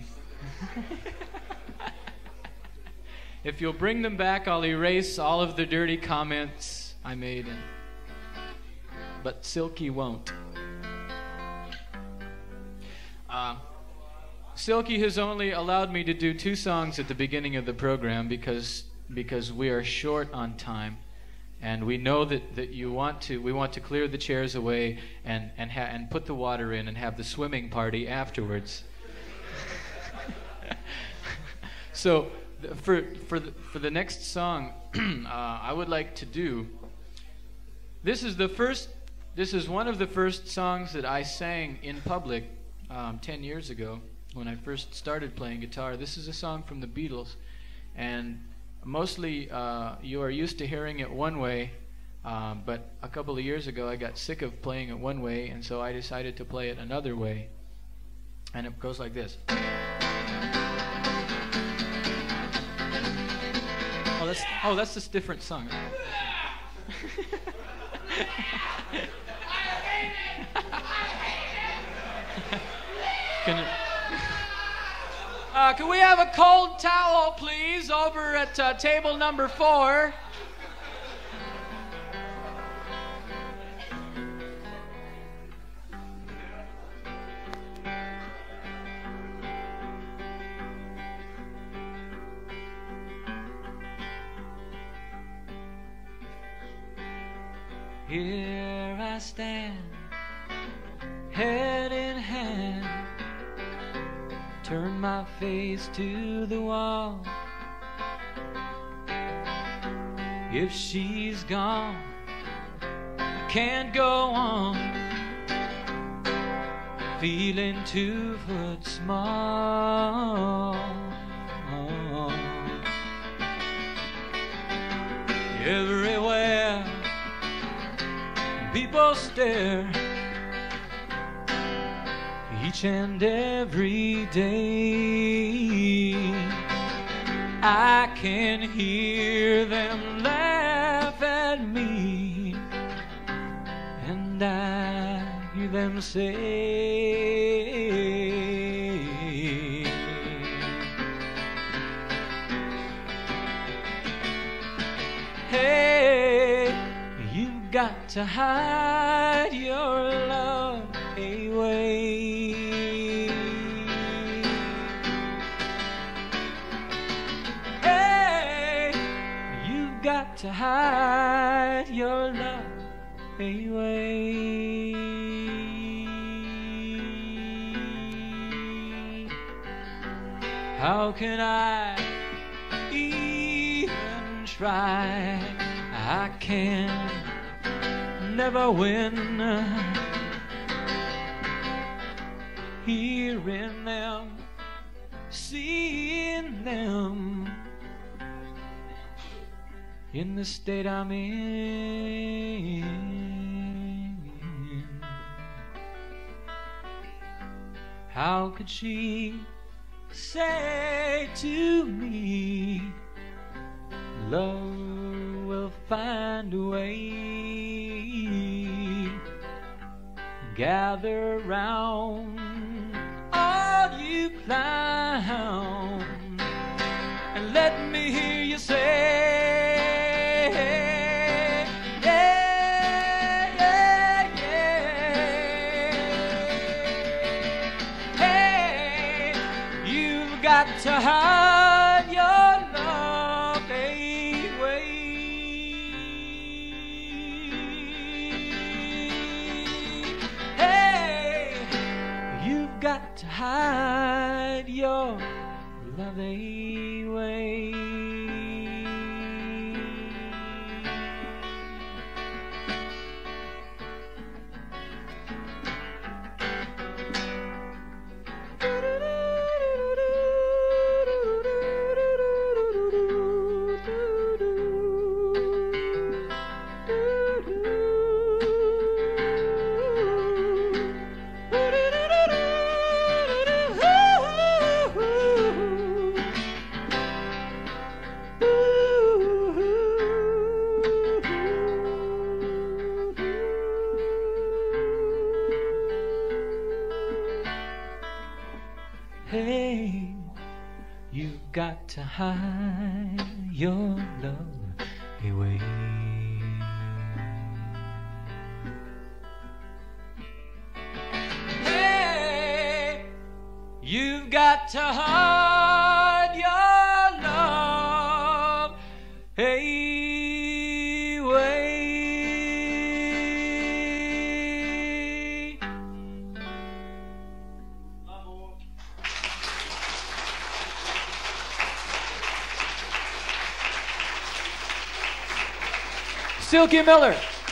If you'll bring them back, I'll erase all of the dirty comments I made, and, but Silkie won't. Uh, Silkie has only allowed me to do two songs at the beginning of the program because because we are short on time, and we know that, that you want to we want to clear the chairs away and and ha- and put the water in and have the swimming party afterwards. So th- for for the, for the next song, uh, I would like to do. This is the first. This is one of the first songs that I sang in public um, ten years ago. When I first started playing guitar. This is a song from the Beatles, and mostly uh, you are used to hearing it one way, uh, but a couple of years ago I got sick of playing it one way, and so I decided to play it another way, and it goes like this. Oh, that's, oh, that's this different song. Can it, Uh, can we have a cold towel, please, over at uh, table number four? Here I stand, head in hand, turn my face to the wall. If she's gone, I can't go on, feeling two foot small. Everywhere people stare, each and every day I can hear them laugh at me, and I hear them say, hey, you've got to hide your love away. Hey, you've got to hide your love away. How can I even try? I can never win. Hearing them, seeing them in the state I'm in. How could she say to me, love will find a way? Gather round, all you clowns, and let me hear you say, yeah, yeah, yeah. Hey, you've got to hide your love away. to hide your love away. Hey, you've got to hide your love away. Hey, you've got to hide your love away. Silkie Miller.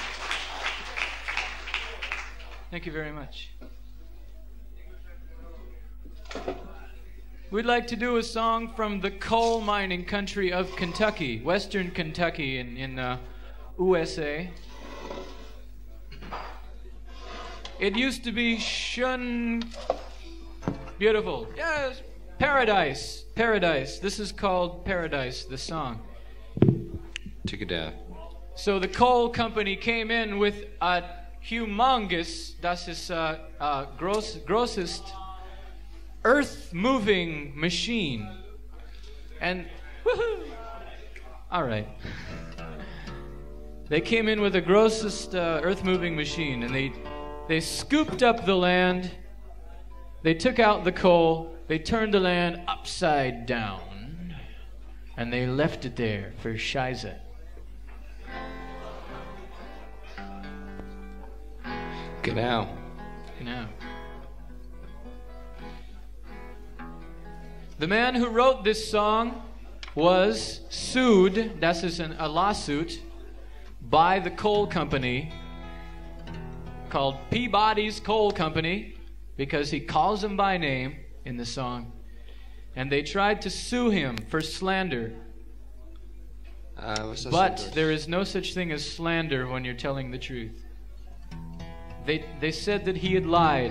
Thank you very much. We'd like to do a song from the coal mining country of Kentucky, Western Kentucky in, in uh, U S A. It used to be shun... Beautiful. Yes, Paradise. Paradise. This is called Paradise, the song. Take it down. So the coal company came in with a humongous, das ist uh, uh, gross, grossest earth-moving machine. And, woohoo! All right. They came in with the grossest uh, earth-moving machine, and they, they scooped up the land, they took out the coal, they turned the land upside down, and they left it there for Scheisse. Genau. Genau. The man who wrote this song was sued, das ist an, a lawsuit, by the coal company called Peabody's Coal Company, because he calls them by name in the song. And they tried to sue him for slander. Uh, but there is no such thing as slander when you're telling the truth. They, they said that he had lied.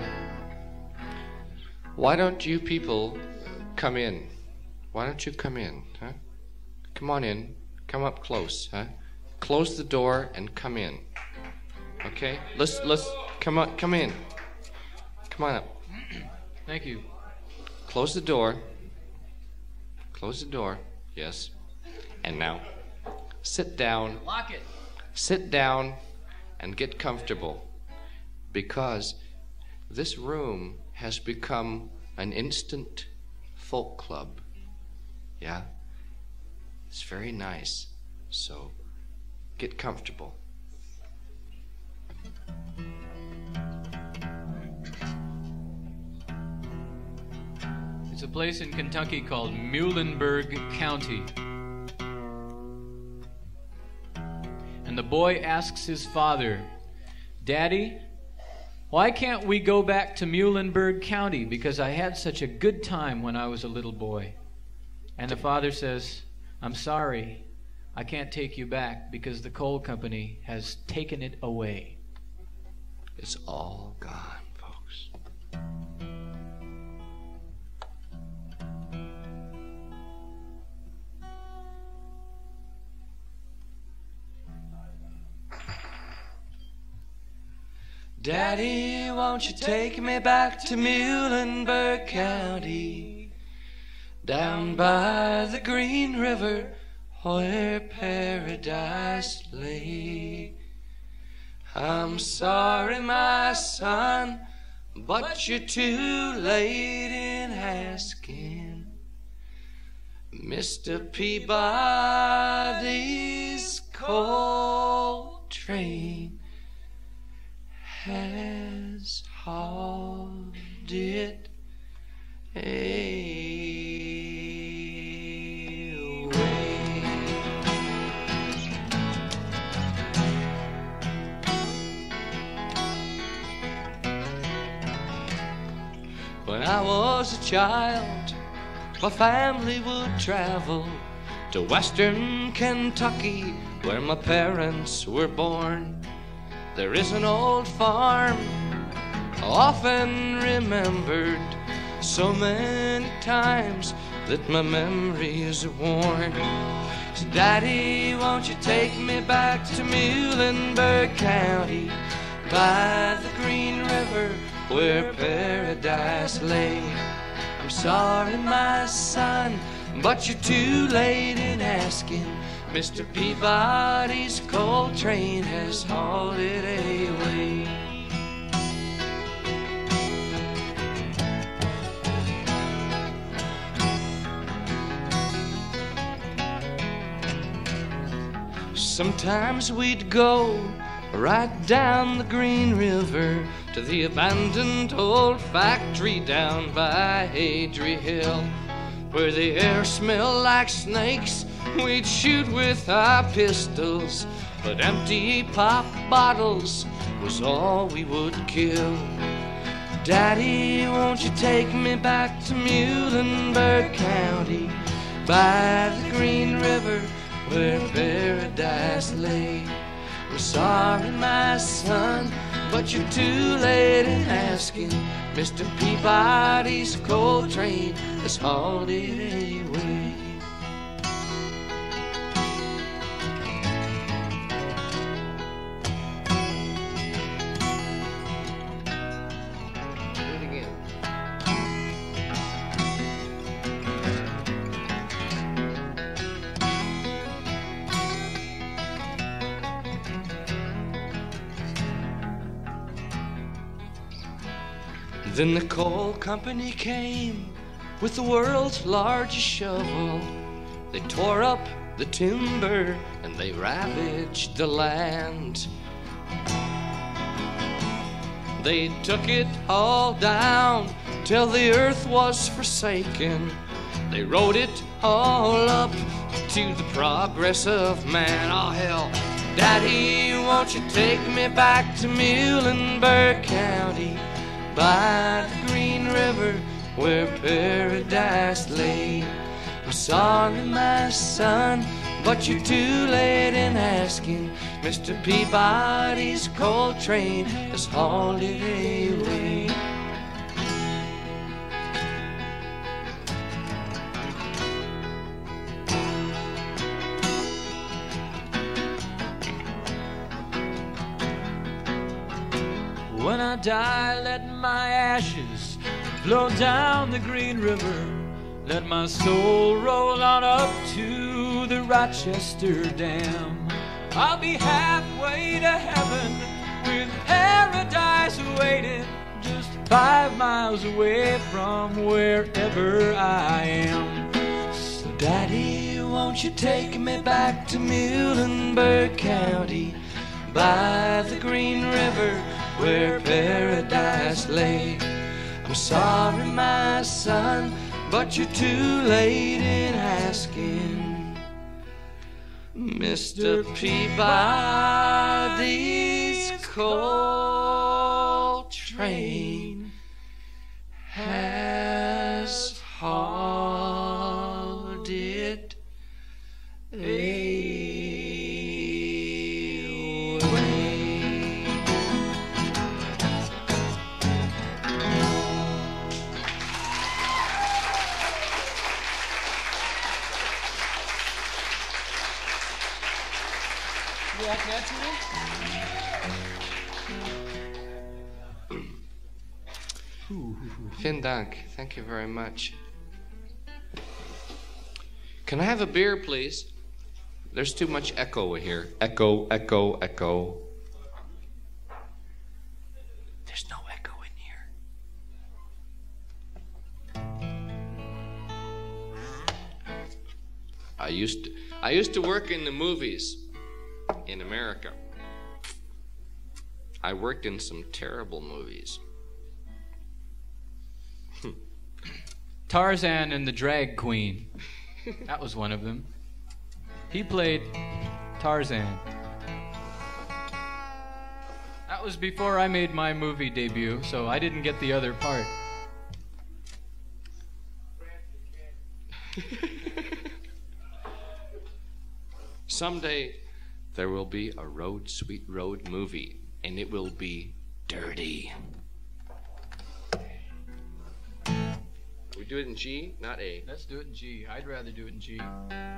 Why don't you people come in? Why don't you come in, huh? Come on in. Come up close, huh? Close the door and come in. Okay? Let's let's come on come in. Come on up. Thank you. Close the door. Close the door. Yes. And now sit down. Lock it. Sit down and get comfortable. Because this room has become an instant folk club. Yeah? It's very nice. So, get comfortable. It's a place in Kentucky called Muhlenberg County. And the boy asks his father, "Daddy, why can't we go back to Muhlenberg County? Because I had such a good time when I was a little boy." And the father says, "I'm sorry, I can't take you back because the coal company has taken it away." It's all gone, folks. Daddy, won't you take me back to Muhlenberg County, down by the Green River where paradise lay? I'm sorry, my son, but you're too late in asking. Mister Peabody's coal train has hauled it When I was a child, my family would travel to western Kentucky, where my parents were born. There is an old farm, often remembered, so many times that my memories are worn. So Daddy, won't you take me back to Muhlenberg County, by the Green River where paradise lay? I'm sorry, my son, but you're too late in asking. Mister Peabody's coal train has hauled it away. Sometimes we'd go right down the Green River to the abandoned old factory down by Hadry Hill, where the air smelled like snakes. We'd shoot with our pistols, but empty pop bottles was all we would kill. Daddy, won't you take me back to Muhlenberg County, by the Green River where paradise lay? I'm sorry, my son, but you're too late in asking. Mister Peabody's coal train has hauled it away. Do it again. Then the coal company came with the world's largest shovel. They tore up the timber and they ravaged the land. They took it all down till the earth was forsaken. They wrote it all up to the progress of man. Oh hell, Daddy, won't you take me back to Muhlenberg County, by the Green River where paradise lay? I'm sorry, my son, but you're too late in asking. Mister Peabody's coal train has hauled it away. When I die, let my ashes flow down the Green River. Let my soul roll on up to the Rochester Dam. I'll be halfway to heaven with paradise waiting, just five miles away from wherever I am. So Daddy, won't you take me back to Muhlenberg County, by the Green River where paradise lay? I'm sorry, my son, but you're too late in asking. Mister Peabody's coal train has hauled it away. Vielen Dank. Thank you very much. Can I have a beer, please? There's too much echo here. Echo, echo, echo. There's no echo in here. I used to, I used to work in the movies in America. I worked in some terrible movies. Tarzan and the Drag Queen. That was one of them. He played Tarzan. That was before I made my movie debut, so I didn't get the other part. Someday there will be a Road, Sweet Road movie, and it will be dirty. We do it in G, not A. Let's do it in G. I'd rather do it in G.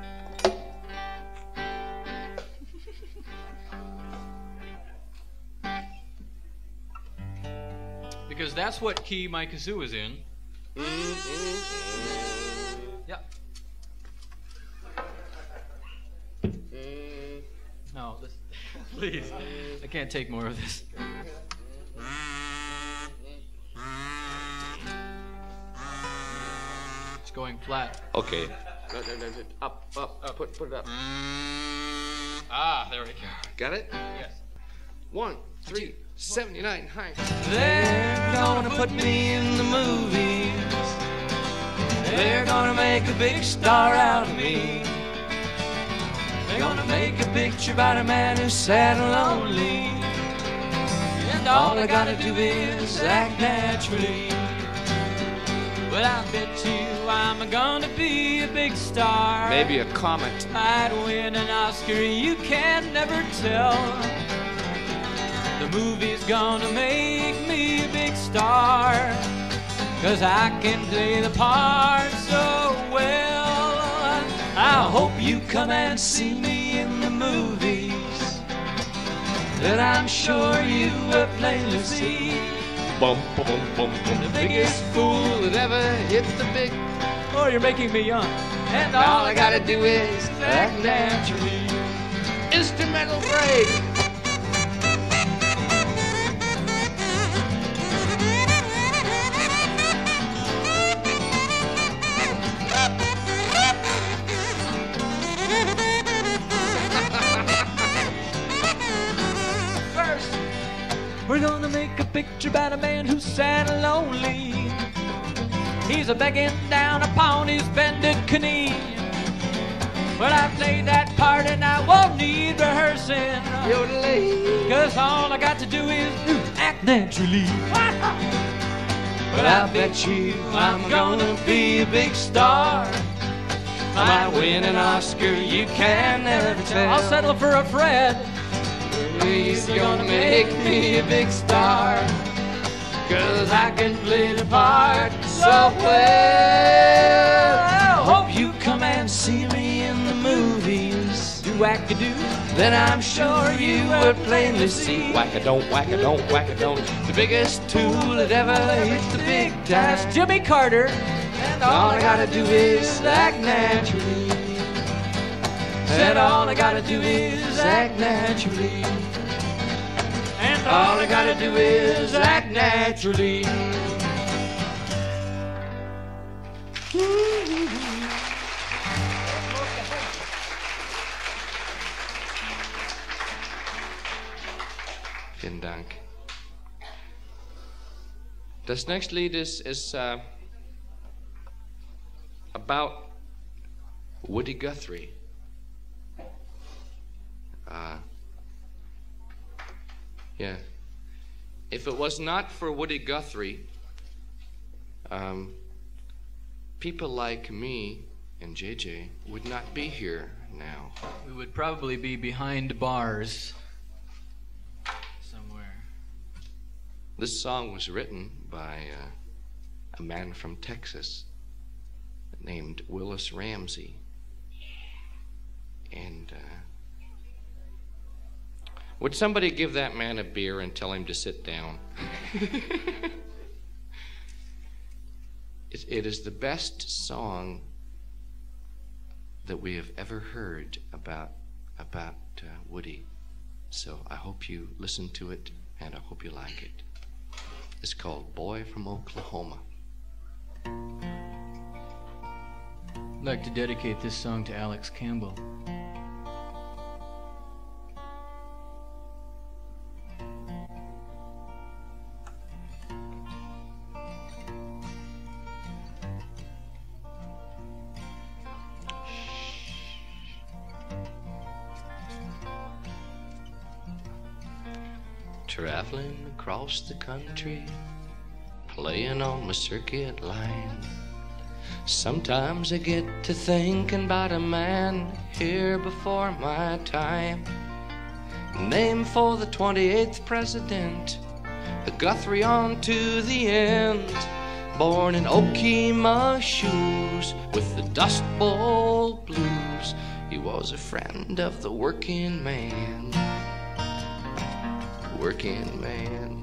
Because that's what key my kazoo is in. Yep. No, this, please. I can't take more of this. It's going flat. Okay. No, no, no, no. Up, up, up. Put, put it up. Ah, there we go. Got it? Yes. One, three, seventy-nine, high. They're gonna put me in the movies. They're gonna make a big star out of me. They're gonna make a picture about a man who's sad and lonely. And all I gotta do is act naturally. But I bet you I'm gonna be a big star. Maybe a comet. I'd win an Oscar, you can never tell. The movie's gonna make me a big star, 'cause I can play the part so well. I hope you come and see me in the movies, that I'm sure you will plainly see. Bum, bum, bum, bum. The biggest fool that ever hit the big. Oh, you're making me young. And all I gotta do is act naturally. Instrumental break. First, we're gonna make a picture about a man who's sad and lonely. He's a begging down upon his bended knee. Well, I played that part and I won't need rehearsing, 'cause all I got to do is act naturally. But I bet you I'm gonna be a big star. I might win an Oscar, you can never tell. I'll settle for a Fred. He's gonna make me a big star, 'cause I can play the part so well. I hope you come and see me in the movies. Do whack-a-doo, then I'm sure you will plainly see. Whack-a-don't, whack-a-don't, whack-a-don't. The biggest tool that ever hit the big time. That's Jimmy Carter. And all I gotta do is act naturally. Said all I gotta do is act naturally. And all I gotta do is act naturally. Vielen Dank. Das next Lied is, is uh, about Woody Guthrie. Uh, yeah. If it was not for Woody Guthrie, um, people like me and J J would not be here now. We would probably be behind bars somewhere. This song was written by uh, a man from Texas named Willis Ramsey. And uh, would somebody give that man a beer and tell him to sit down? it, it is the best song that we have ever heard about about uh, Woody. So I hope you listen to it, and I hope you like it. It's called Boy from Oklahoma. I'd like to dedicate this song to Alex Campbell. Traveling across the country, playing on my circuit line. Sometimes I get to thinking about a man here before my time, named for the twenty-eighth president, Guthrie on to the end. Born in Okima shoes with the Dust Bowl blues, he was a friend of the working man. Working man.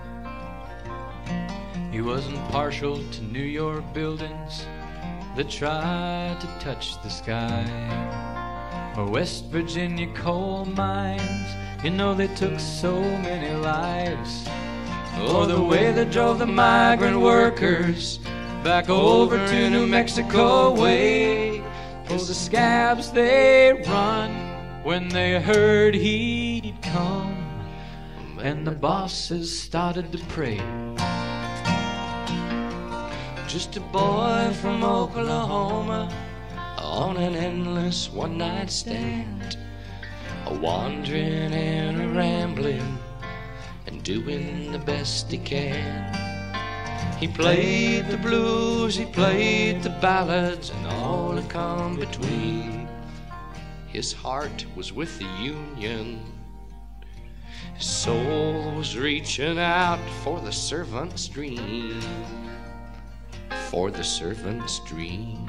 He wasn't partial to New York buildings that tried to touch the sky, or West Virginia coal mines, you know they took so many lives, or the way they drove the migrant workers back over to New Mexico way. For the scabs they run when they heard he'd come, and the bosses started to pray. Just a boy from Oklahoma on an endless one-night stand, a wandering and a rambling and doing the best he can. He played the blues, he played the ballads, and all that come between. His heart was with the Union, his soul was reaching out for the servant's dream, for the servant's dream.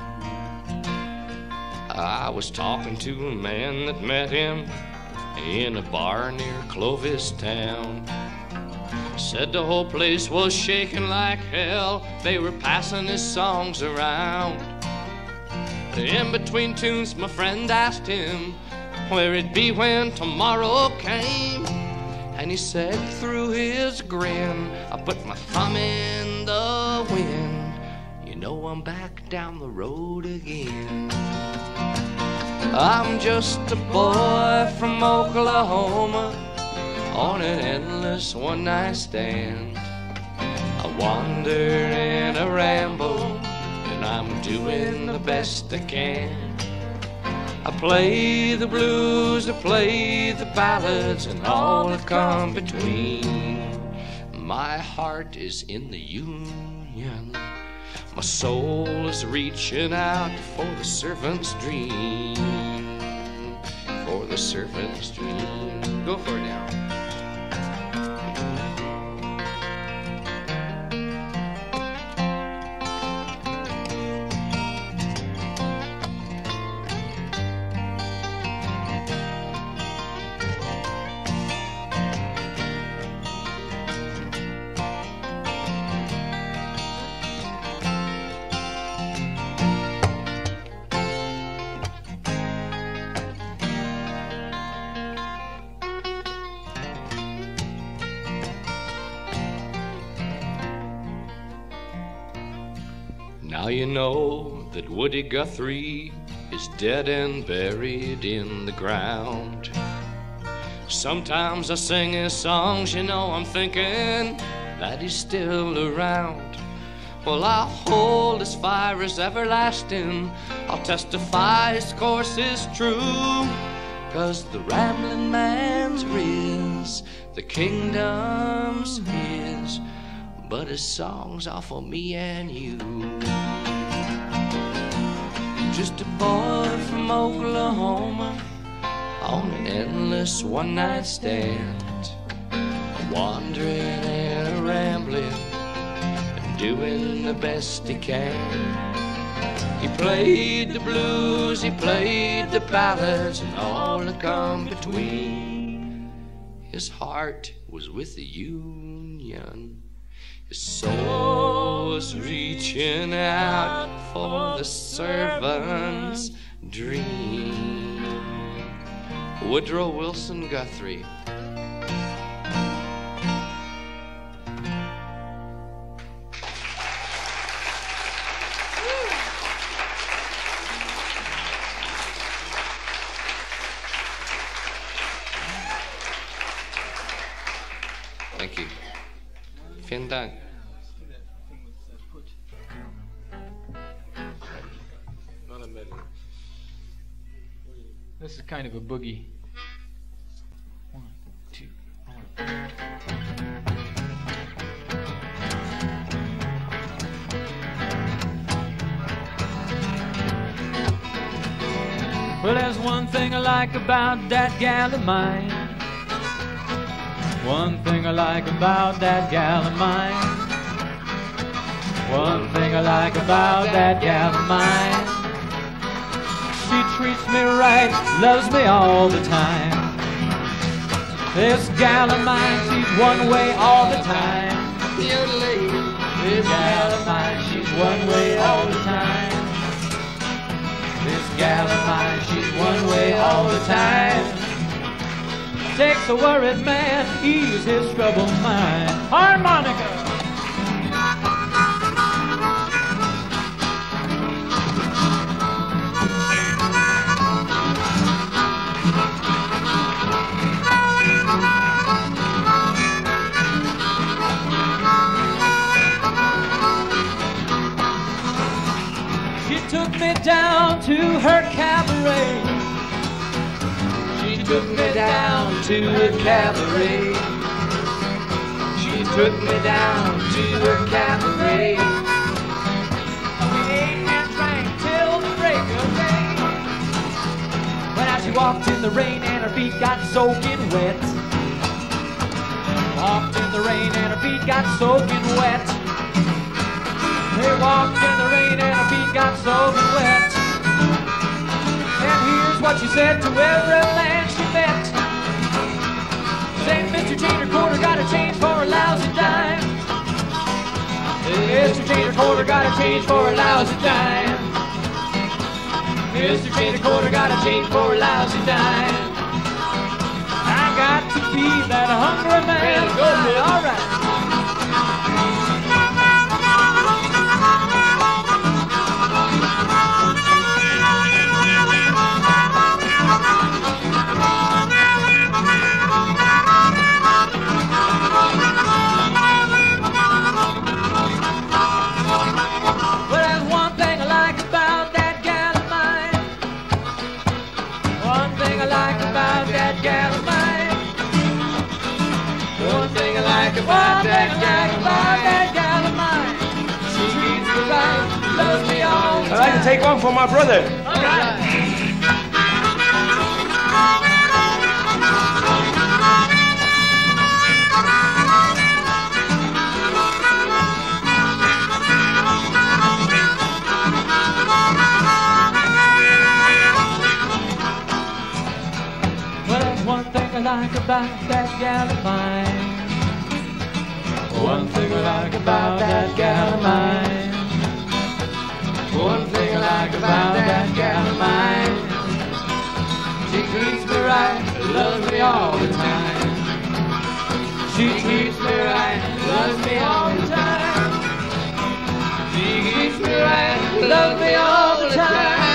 I was talking to a man that met him in a bar near Clovis town. Said the whole place was shaking like hell, they were passing his songs around. In between tunes my friend asked him where it'd be when tomorrow came, and he said through his grin, I put my thumb in the wind, you know I'm back down the road again. I'm just a boy from Oklahoma on an endless one-night stand. I wander and I ramble, and I'm doing the best I can. I play the blues, I play the ballads, and all that come between. My heart is in the Union, my soul is reaching out for the servant's dream, for the servant's dream. Go for it now. Now you know that Woody Guthrie is dead and buried in the ground. Sometimes I sing his songs, you know I'm thinking that he's still around. Well, I'll hold his fire as everlasting, I'll testify his course is true, 'cause the rambling man's riz, the kingdom's his, but his songs are for me and you. Just a boy from Oklahoma on an endless one-night stand, wandering and a rambling and doing the best he can. He played the blues, he played the ballads, and all that come between. His heart was with the Union, his soul was reaching out for the servant's dream. Woodrow Wilson Guthrie. Thank you. Vielen Dank. This is kind of a boogie. One, two, one. Well, there's one thing I like about that gal of mine. One thing I like about that gal of mine. One thing I like about that gal of mine. She treats me right, loves me all the time. This gal of mine, she's one way all the time. This gal of mine, she's one way all the time. This gal of mine, she's one way all the time. Takes a worried man, ease his troubled mind. Harmonica! Down to her cabaret. She took me down to her cabaret. She took me down to her cabaret. We ate and drank till the break of day. But as she walked in the rain and her feet got soaking wet. Walked in the rain and her feet got soaking wet. They walked in the rain and her feet got soaking wet. And here's what she said to every man she met. Said, Mister Change your quarter, got a change for a lousy dime. Mister Change your quarter, got a change for a lousy dime. Mister Change your quarter, got a change for a lousy dime. I got to be that hungry man. All right. About that gal, about that gal of mine. She treats me right, loves me all the time. I'd like to take one for my brother. All right. Well, there's one thing I like about that gal of mine. One thing I like about that gal of mine. One thing I like about that gal of mine. She treats me right, loves me all the time. She treats me right, loves me all the time. She treats me right, loves me all the time.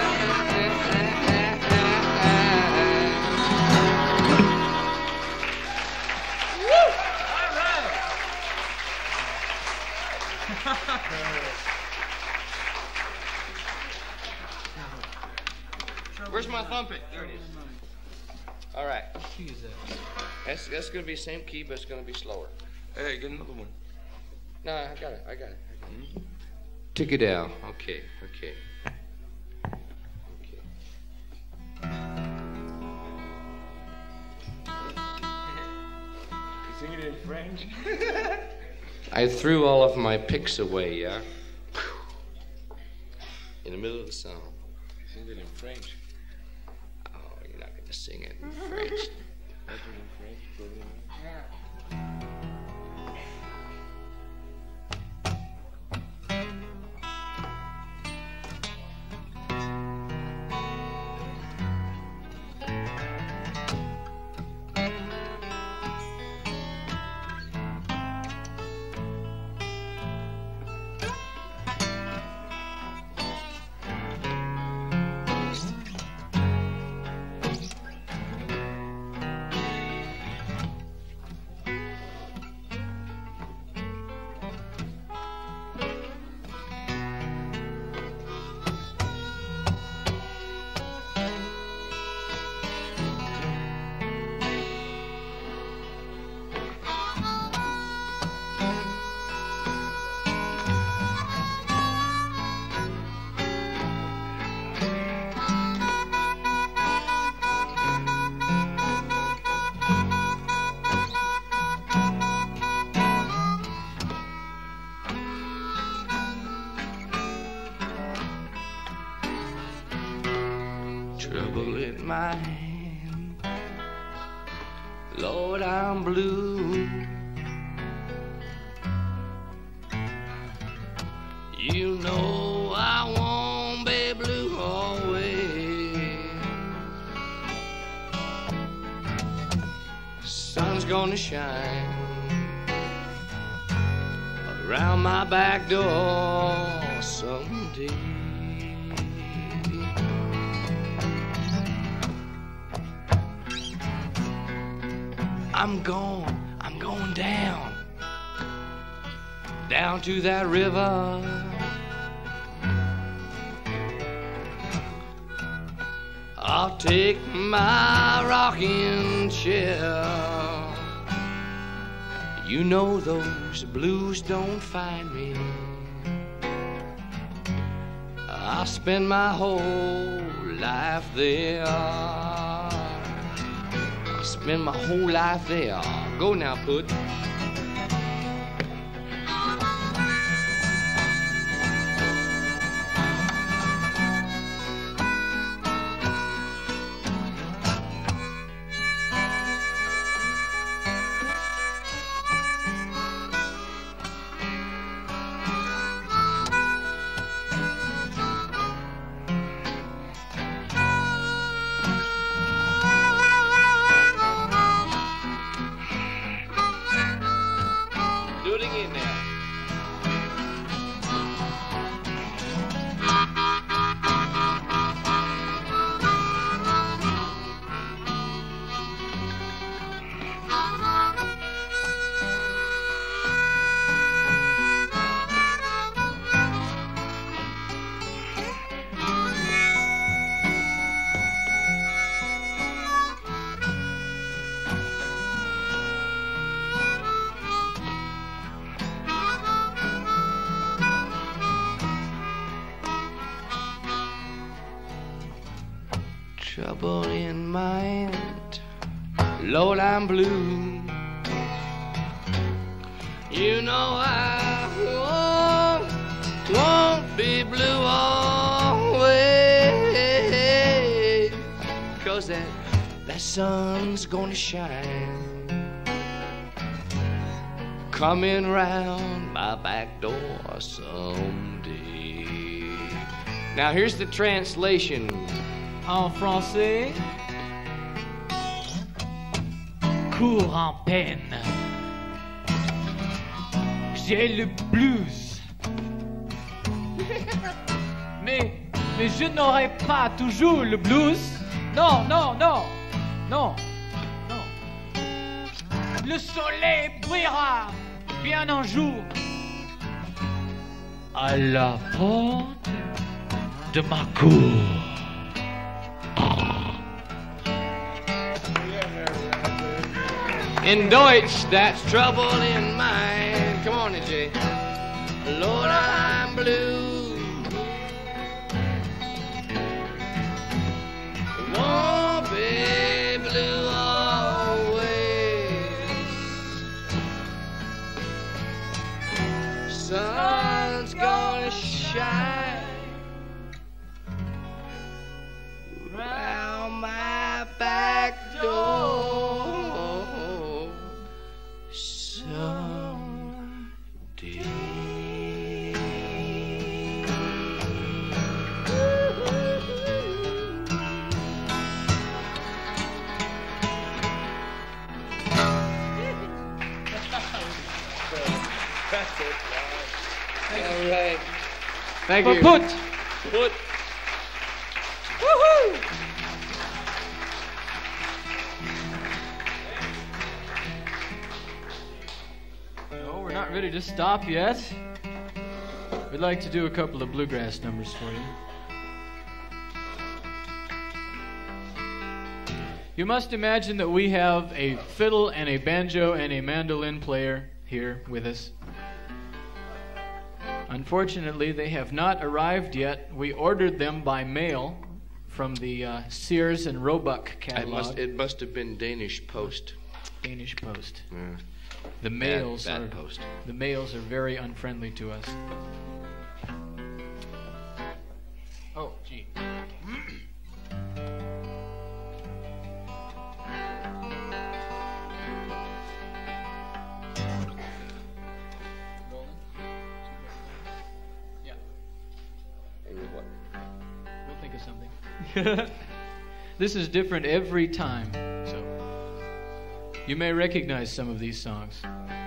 Where's my thumpet? There it is. All right. That's, that's going to be the same key, but it's going to be slower. Hey, get another one. No, I got it. I got it. I got it. Mm-hmm. Tick it down. Okay. Okay. Okay. You sing it in French? I threw all of my picks away, yeah? In the middle of the song. Sing it in French. Oh, you're not going to sing it in French. my hand. Lord, I'm blue. You know I won't be blue always. Sun's gonna shine around my back door someday. I'm going, I'm going down, down to that river. I'll take my rocking chair. You know those blues don't find me. I'll spend my whole life there. I'll spend my whole life there. Go now, Put. Trouble in mind, Lord, I'm blue. You know I won't, won't be blue always, 'cause that, that sun's gonna shine coming round my back door someday. Now here's the translation. En français, Coeur en peine. J'ai le blues. mais, mais je n'aurai pas toujours le blues. Non, non, non, non, non. Le soleil brillera bien un jour à la porte de ma cour. In Deutsch, that's trouble in mind. Come on, Jay. Lord, I'm blue. Won't be blue always. Sun's gonna shine round my back door. All right. Thank For you. Put. Put. Woohoo! No, we're not ready to stop yet. We'd like to do a couple of bluegrass numbers for you. You must imagine that we have a fiddle and a banjo and a mandolin player here with us. Unfortunately, they have not arrived yet. We ordered them by mail from the uh, Sears and Roebuck catalog. It must, it must have been Danish Post. Danish Post. Yeah. The mails bad, bad are post. the mails are very unfriendly to us. Oh, gee. what? We'll think of something. This is different every time, so you may recognize some of these songs.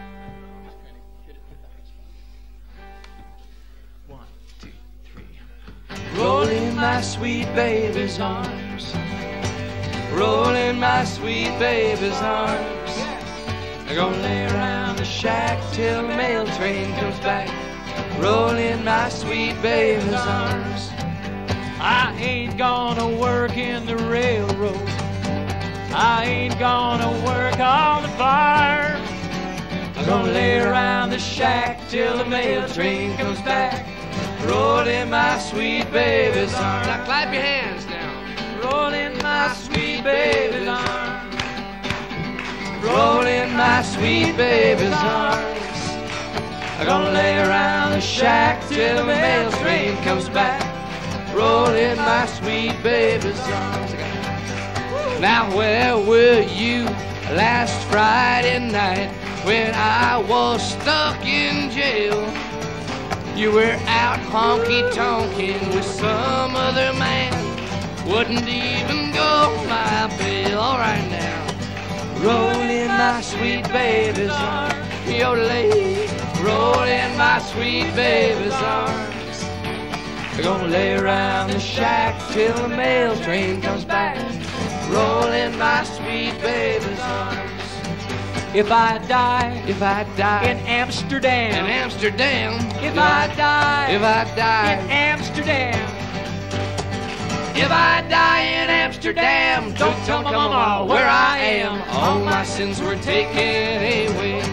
One, two, three. Roll in my sweet baby's arms. Roll in my sweet baby's arms. I'm gonna lay around the shack till the mail train comes back. Roll in my sweet baby's arms. I ain't gonna work in the railroad. I ain't gonna work on the farm. I'm gonna lay around the shack till the mail train comes back. Roll in my sweet baby's arms. Now clap your hands now. Roll in my sweet baby's arms. Roll in my sweet baby's arms. I'm gonna lay around the shack till the mail train comes back. Roll in my sweet baby's arms. Now where were you last Friday night when I was stuck in jail? You were out honky-tonking with some other man. Wouldn't even go my bill. All right now. Roll in my sweet baby's arms. Yodelay. Roll in my sweet baby's arms. We're gonna lay around the shack till the mail train comes back. Roll in my sweet baby's arms. If I die, If I die in Amsterdam, in Amsterdam, if I die, if I die in Amsterdam, If I die in Amsterdam, don't tell my mama where I am. All my sins were taken away.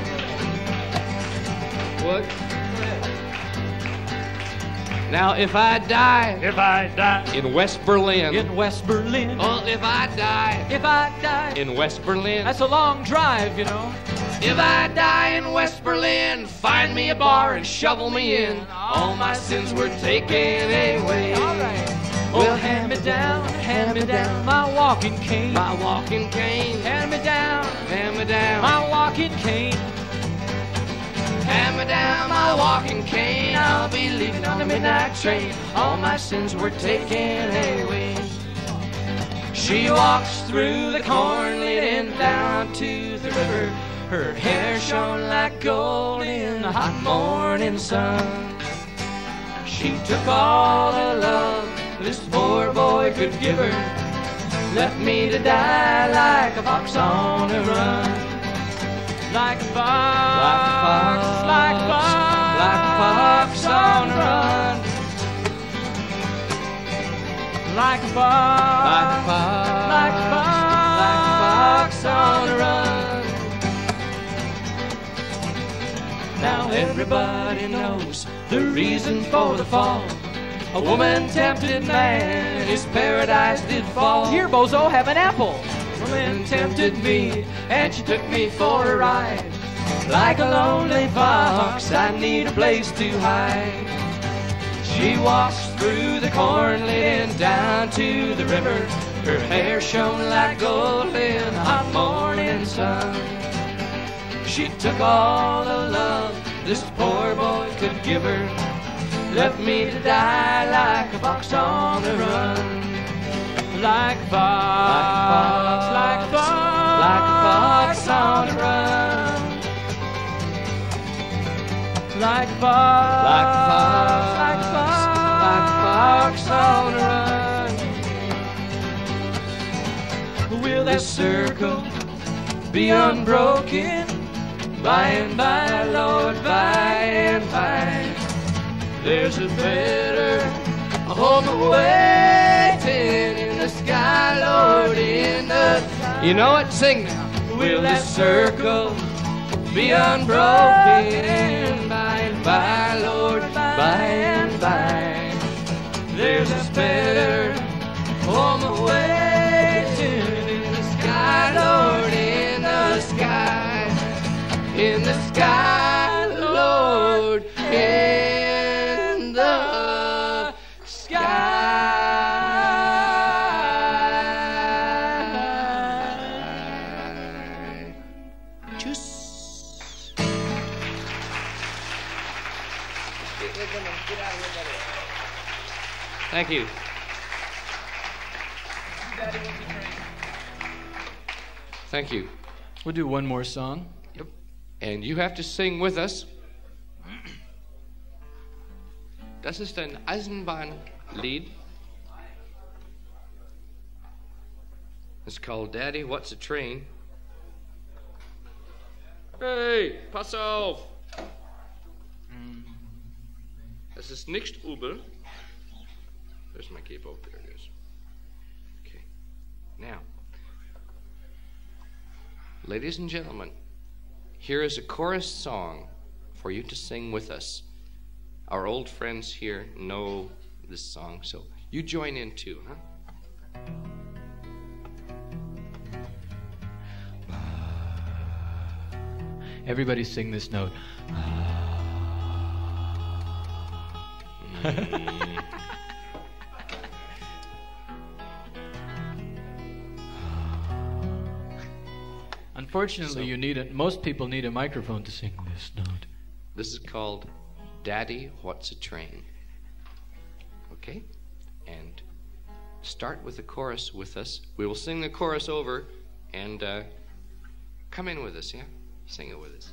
What? Now if I die if I die in West Berlin, in West Berlin, oh, if I die if I die, in West Berlin, that's a long drive, you know. if I die in West Berlin, find me a bar and shovel me in. All my sins were taken away. All right. Well, hand me down, hand me down my walking cane. My walking cane, Hand me down hand me down, my walking cane. hand me down my walking cane. I'll be leaving on the midnight train. All my sins were taken away. She walks through the corn leading down to the river. Her hair shone like gold in the hot morning sun. She took all the love this poor boy could give her, left me to die like a fox on a run. Like a fox, like a fox, like a fox on a run. like a fox, Like a fox, like a fox, like a fox on a run. Now everybody knows the reason for the fall. A woman tempted man, his paradise did fall. Here, bozo, have an apple. A woman tempted me, and she took me for a ride. Like a lonely fox, I need a place to hide. She walks through the corn leading down to the river. Her hair shone like gold in the hot morning sun. She took all the love this poor boy could give her, left me to die like a fox on the run. Like a fox, like a fox, like a fox on the run. Like a fox, Like a fox, like a fox, like a fox on the run. Will this circle be unbroken? By and by, Lord, by and by. There's a better home waiting in the sky, Lord, in the sky. You know it? Sing now. Will this circle be unbroken? By and by, Lord, by and by. There's a better home waiting in the sky, Lord, in the sky. In the sky, Lord, in the sky. Just get out of here, buddy. Thank you. Thank you. We'll do one more song. Yep. And you have to sing with us. Das ist ein Eisenbahnlied. It's called Daddy, What's a Train? Hey, pass auf! Es ist nicht übel. There's my capo. There it is. Okay. Now, ladies and gentlemen, here is a chorus song for you to sing with us. Our old friends here know this song, so you join in too, huh? Everybody sing this note. Mm. Unfortunately, So- you need it. Most people need a microphone to sing this note. This is called Daddy, What's a Train? Okay? And start with the chorus with us. We will sing the chorus over and uh, come in with us, yeah? Sing it with us.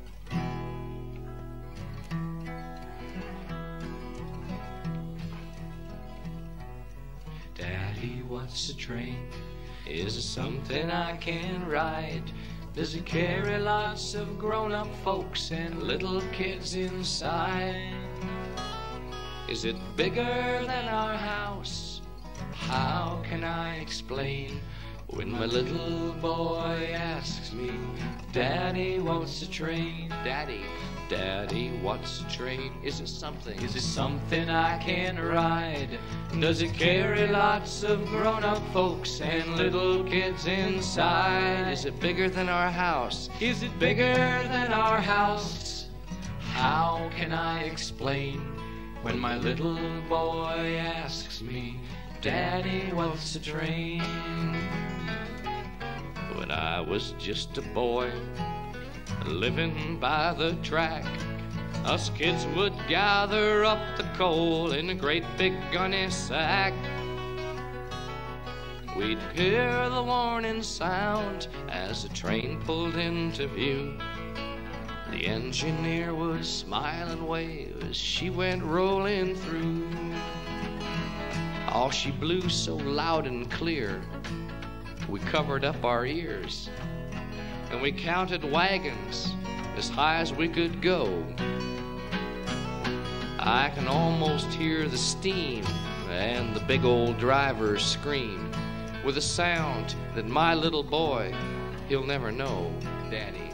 Daddy, what's a train? Is it something I can ride? Does it carry lots of grown-up folks and little kids inside? Is it bigger than our house? How can I explain when my little boy asks me, Daddy, what's a train? Daddy, Daddy, what's a train? Is it something? Is it something I can ride? Does it carry lots of grown-up folks and little kids inside? Is it bigger than our house? Is it bigger than our house? How can I explain when my little boy asks me, Daddy, what's a train? When I was just a boy, living by the track, us kids would gather up the coal in a great big gunny sack. We'd hear the warning sound as the train pulled into view. The engineer would smile and wave as she went rolling through. Oh, she blew so loud and clear, we covered up our ears, and we counted wagons as high as we could go. I can almost hear the steam and the big old driver scream with a sound that my little boy, he'll never know. Daddy,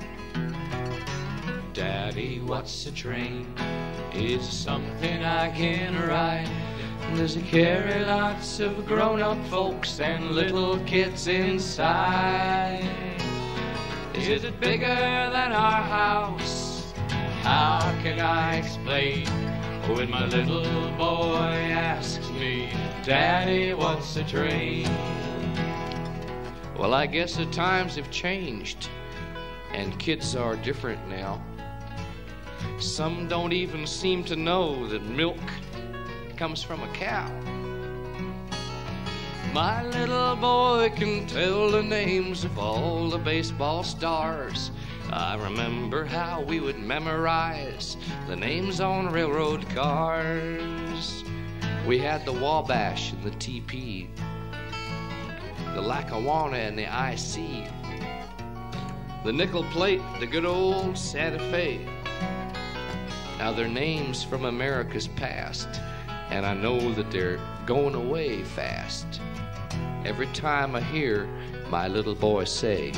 Daddy, what's a train? Is it something I can ride? Does it carry lots of grown-up folks and little kids inside? Is it bigger than our house? How can I explain when my little boy asks me, Daddy, what's a train? well, I guess the times have changed, and kids are different now. Some don't even seem to know that milk comes from a cow. My little boy can tell the names of all the baseball stars. I remember how we would memorize the names on railroad cars. We had the Wabash and the T P, the Lackawanna and the I C, the Nickel Plate, the good old Santa Fe. Now they're names from America's past, and I know that they're going away fast. Every time I hear my little boy say,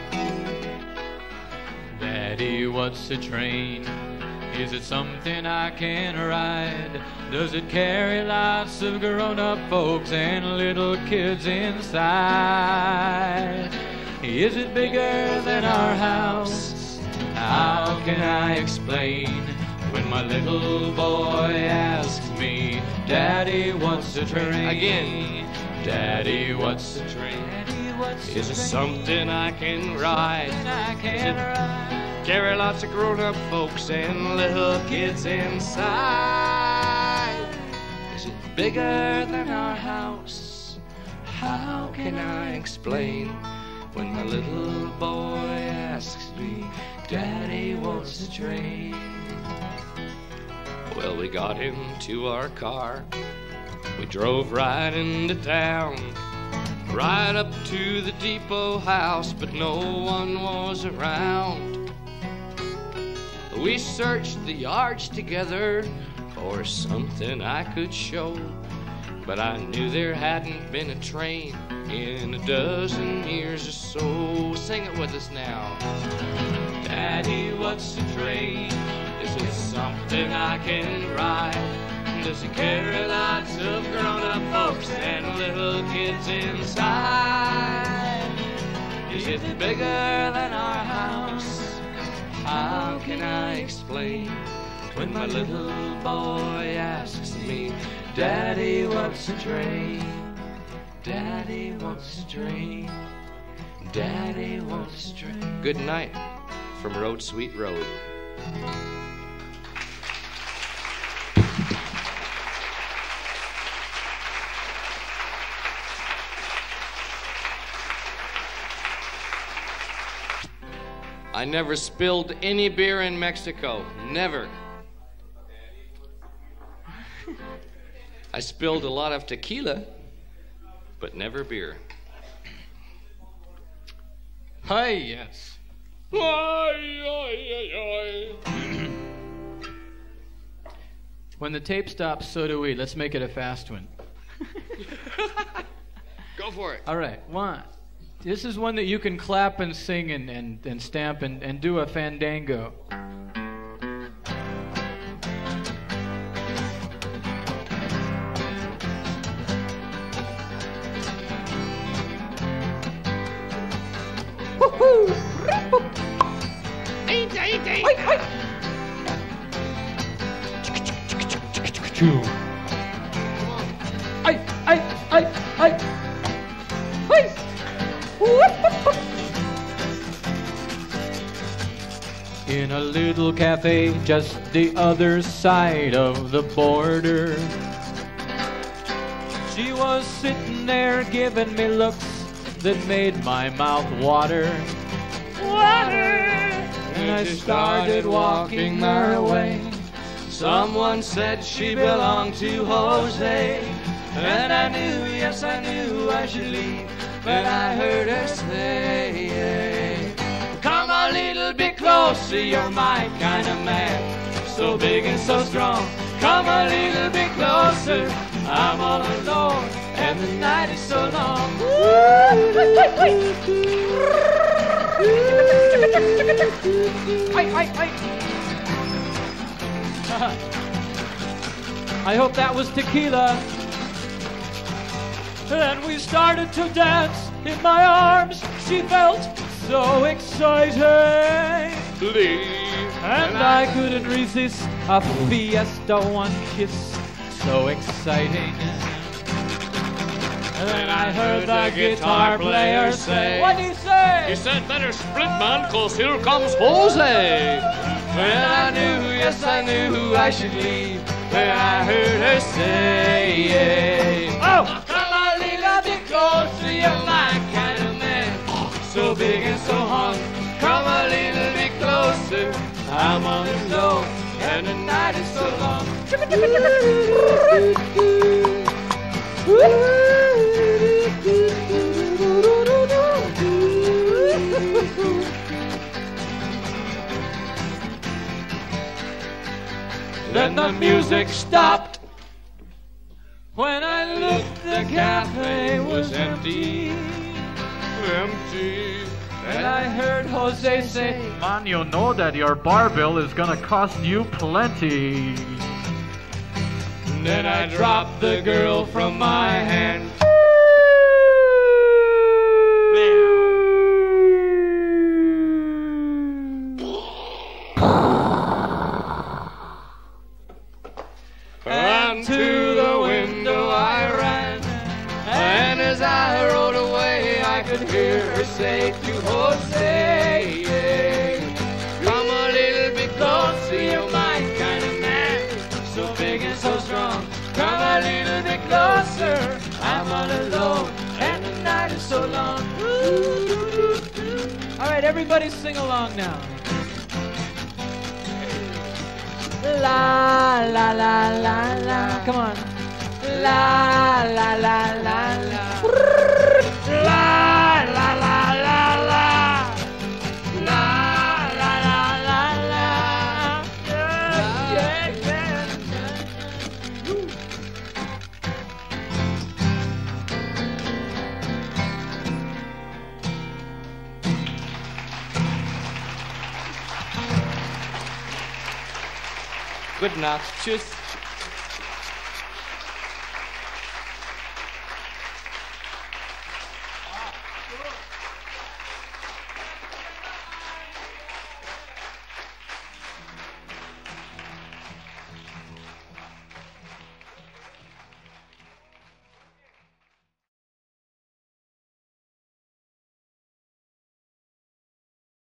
Daddy, what's a train? Is it something I can ride? Does it carry lots of grown-up folks and little kids inside? Is it bigger than our house? How can I explain when my little boy asks me, Daddy, what's a train? Again. Daddy, what's a train? is it something I can ride? I can ride. Carry lots of grown-up folks and little kids inside. Is it bigger than our house. How can I explain when my little boy asks me, Daddy, what's the train? Well, we got into our car, we drove right into town, right up to the depot house, but no one was around. We searched the yards together for something I could show, but I knew there hadn't been a train in a dozen years or so. Sing it with us now. Daddy, what's a train? Is it something I can ride? Does it carry lots of grown-up folks and little kids inside? Is it bigger than our house? How can I explain when my little boy asks me, Daddy, what's a train? Daddy, what's a train? Daddy, what's a train? Good night from Road Sweet Road. I never spilled any beer in Mexico. Never. I spilled a lot of tequila, but never beer. Hi, yes. When the tape stops, so do we. Let's make it a fast one. Go for it. All right, one. This is one that you can clap and sing and, and, and stamp and, and do a fandango. Woohoo! I, I, I, I, I. In a little cafe just the other side of the border, she was sitting there giving me looks that made my mouth water. Water! And I started walking my way. Someone said she belonged to Jose, and I knew, yes I knew I should leave. But I heard her say, come a little bit closer, you're my kind of man, so big and so strong. Come a little bit closer, I'm all alone, and the night is so long. I hope that was tequila. And we started to dance in my arms. She felt so exciting. And I couldn't resist a fiesta, one kiss, so exciting. Then I heard the guitar player say, what'd he say? He said, better split, man, cause here comes Jose. Well, I knew, yes I knew who I should leave. When I heard her say, oh! Closer, you're my kind of man, so big and so hung. Come a little bit closer, I'm on the low, and the night is so long. Then the music stopped. When I looked, the cafe was empty, empty. And I heard Jose say, man, you know that your bar bill is gonna cost you plenty. And then I dropped the girl from my hand. And to the window I ran, and as I rode away I could hear her say to Jose, come a little bit closer, you're my kind of man, so big and so strong. Come a little bit closer. I'm all alone, and the night is so long. All right, everybody sing along now. La la la la la. Come on. La la la la la. La la la la la. La la la la la. Yeah, yeah, yeah. Good night. Tschüss.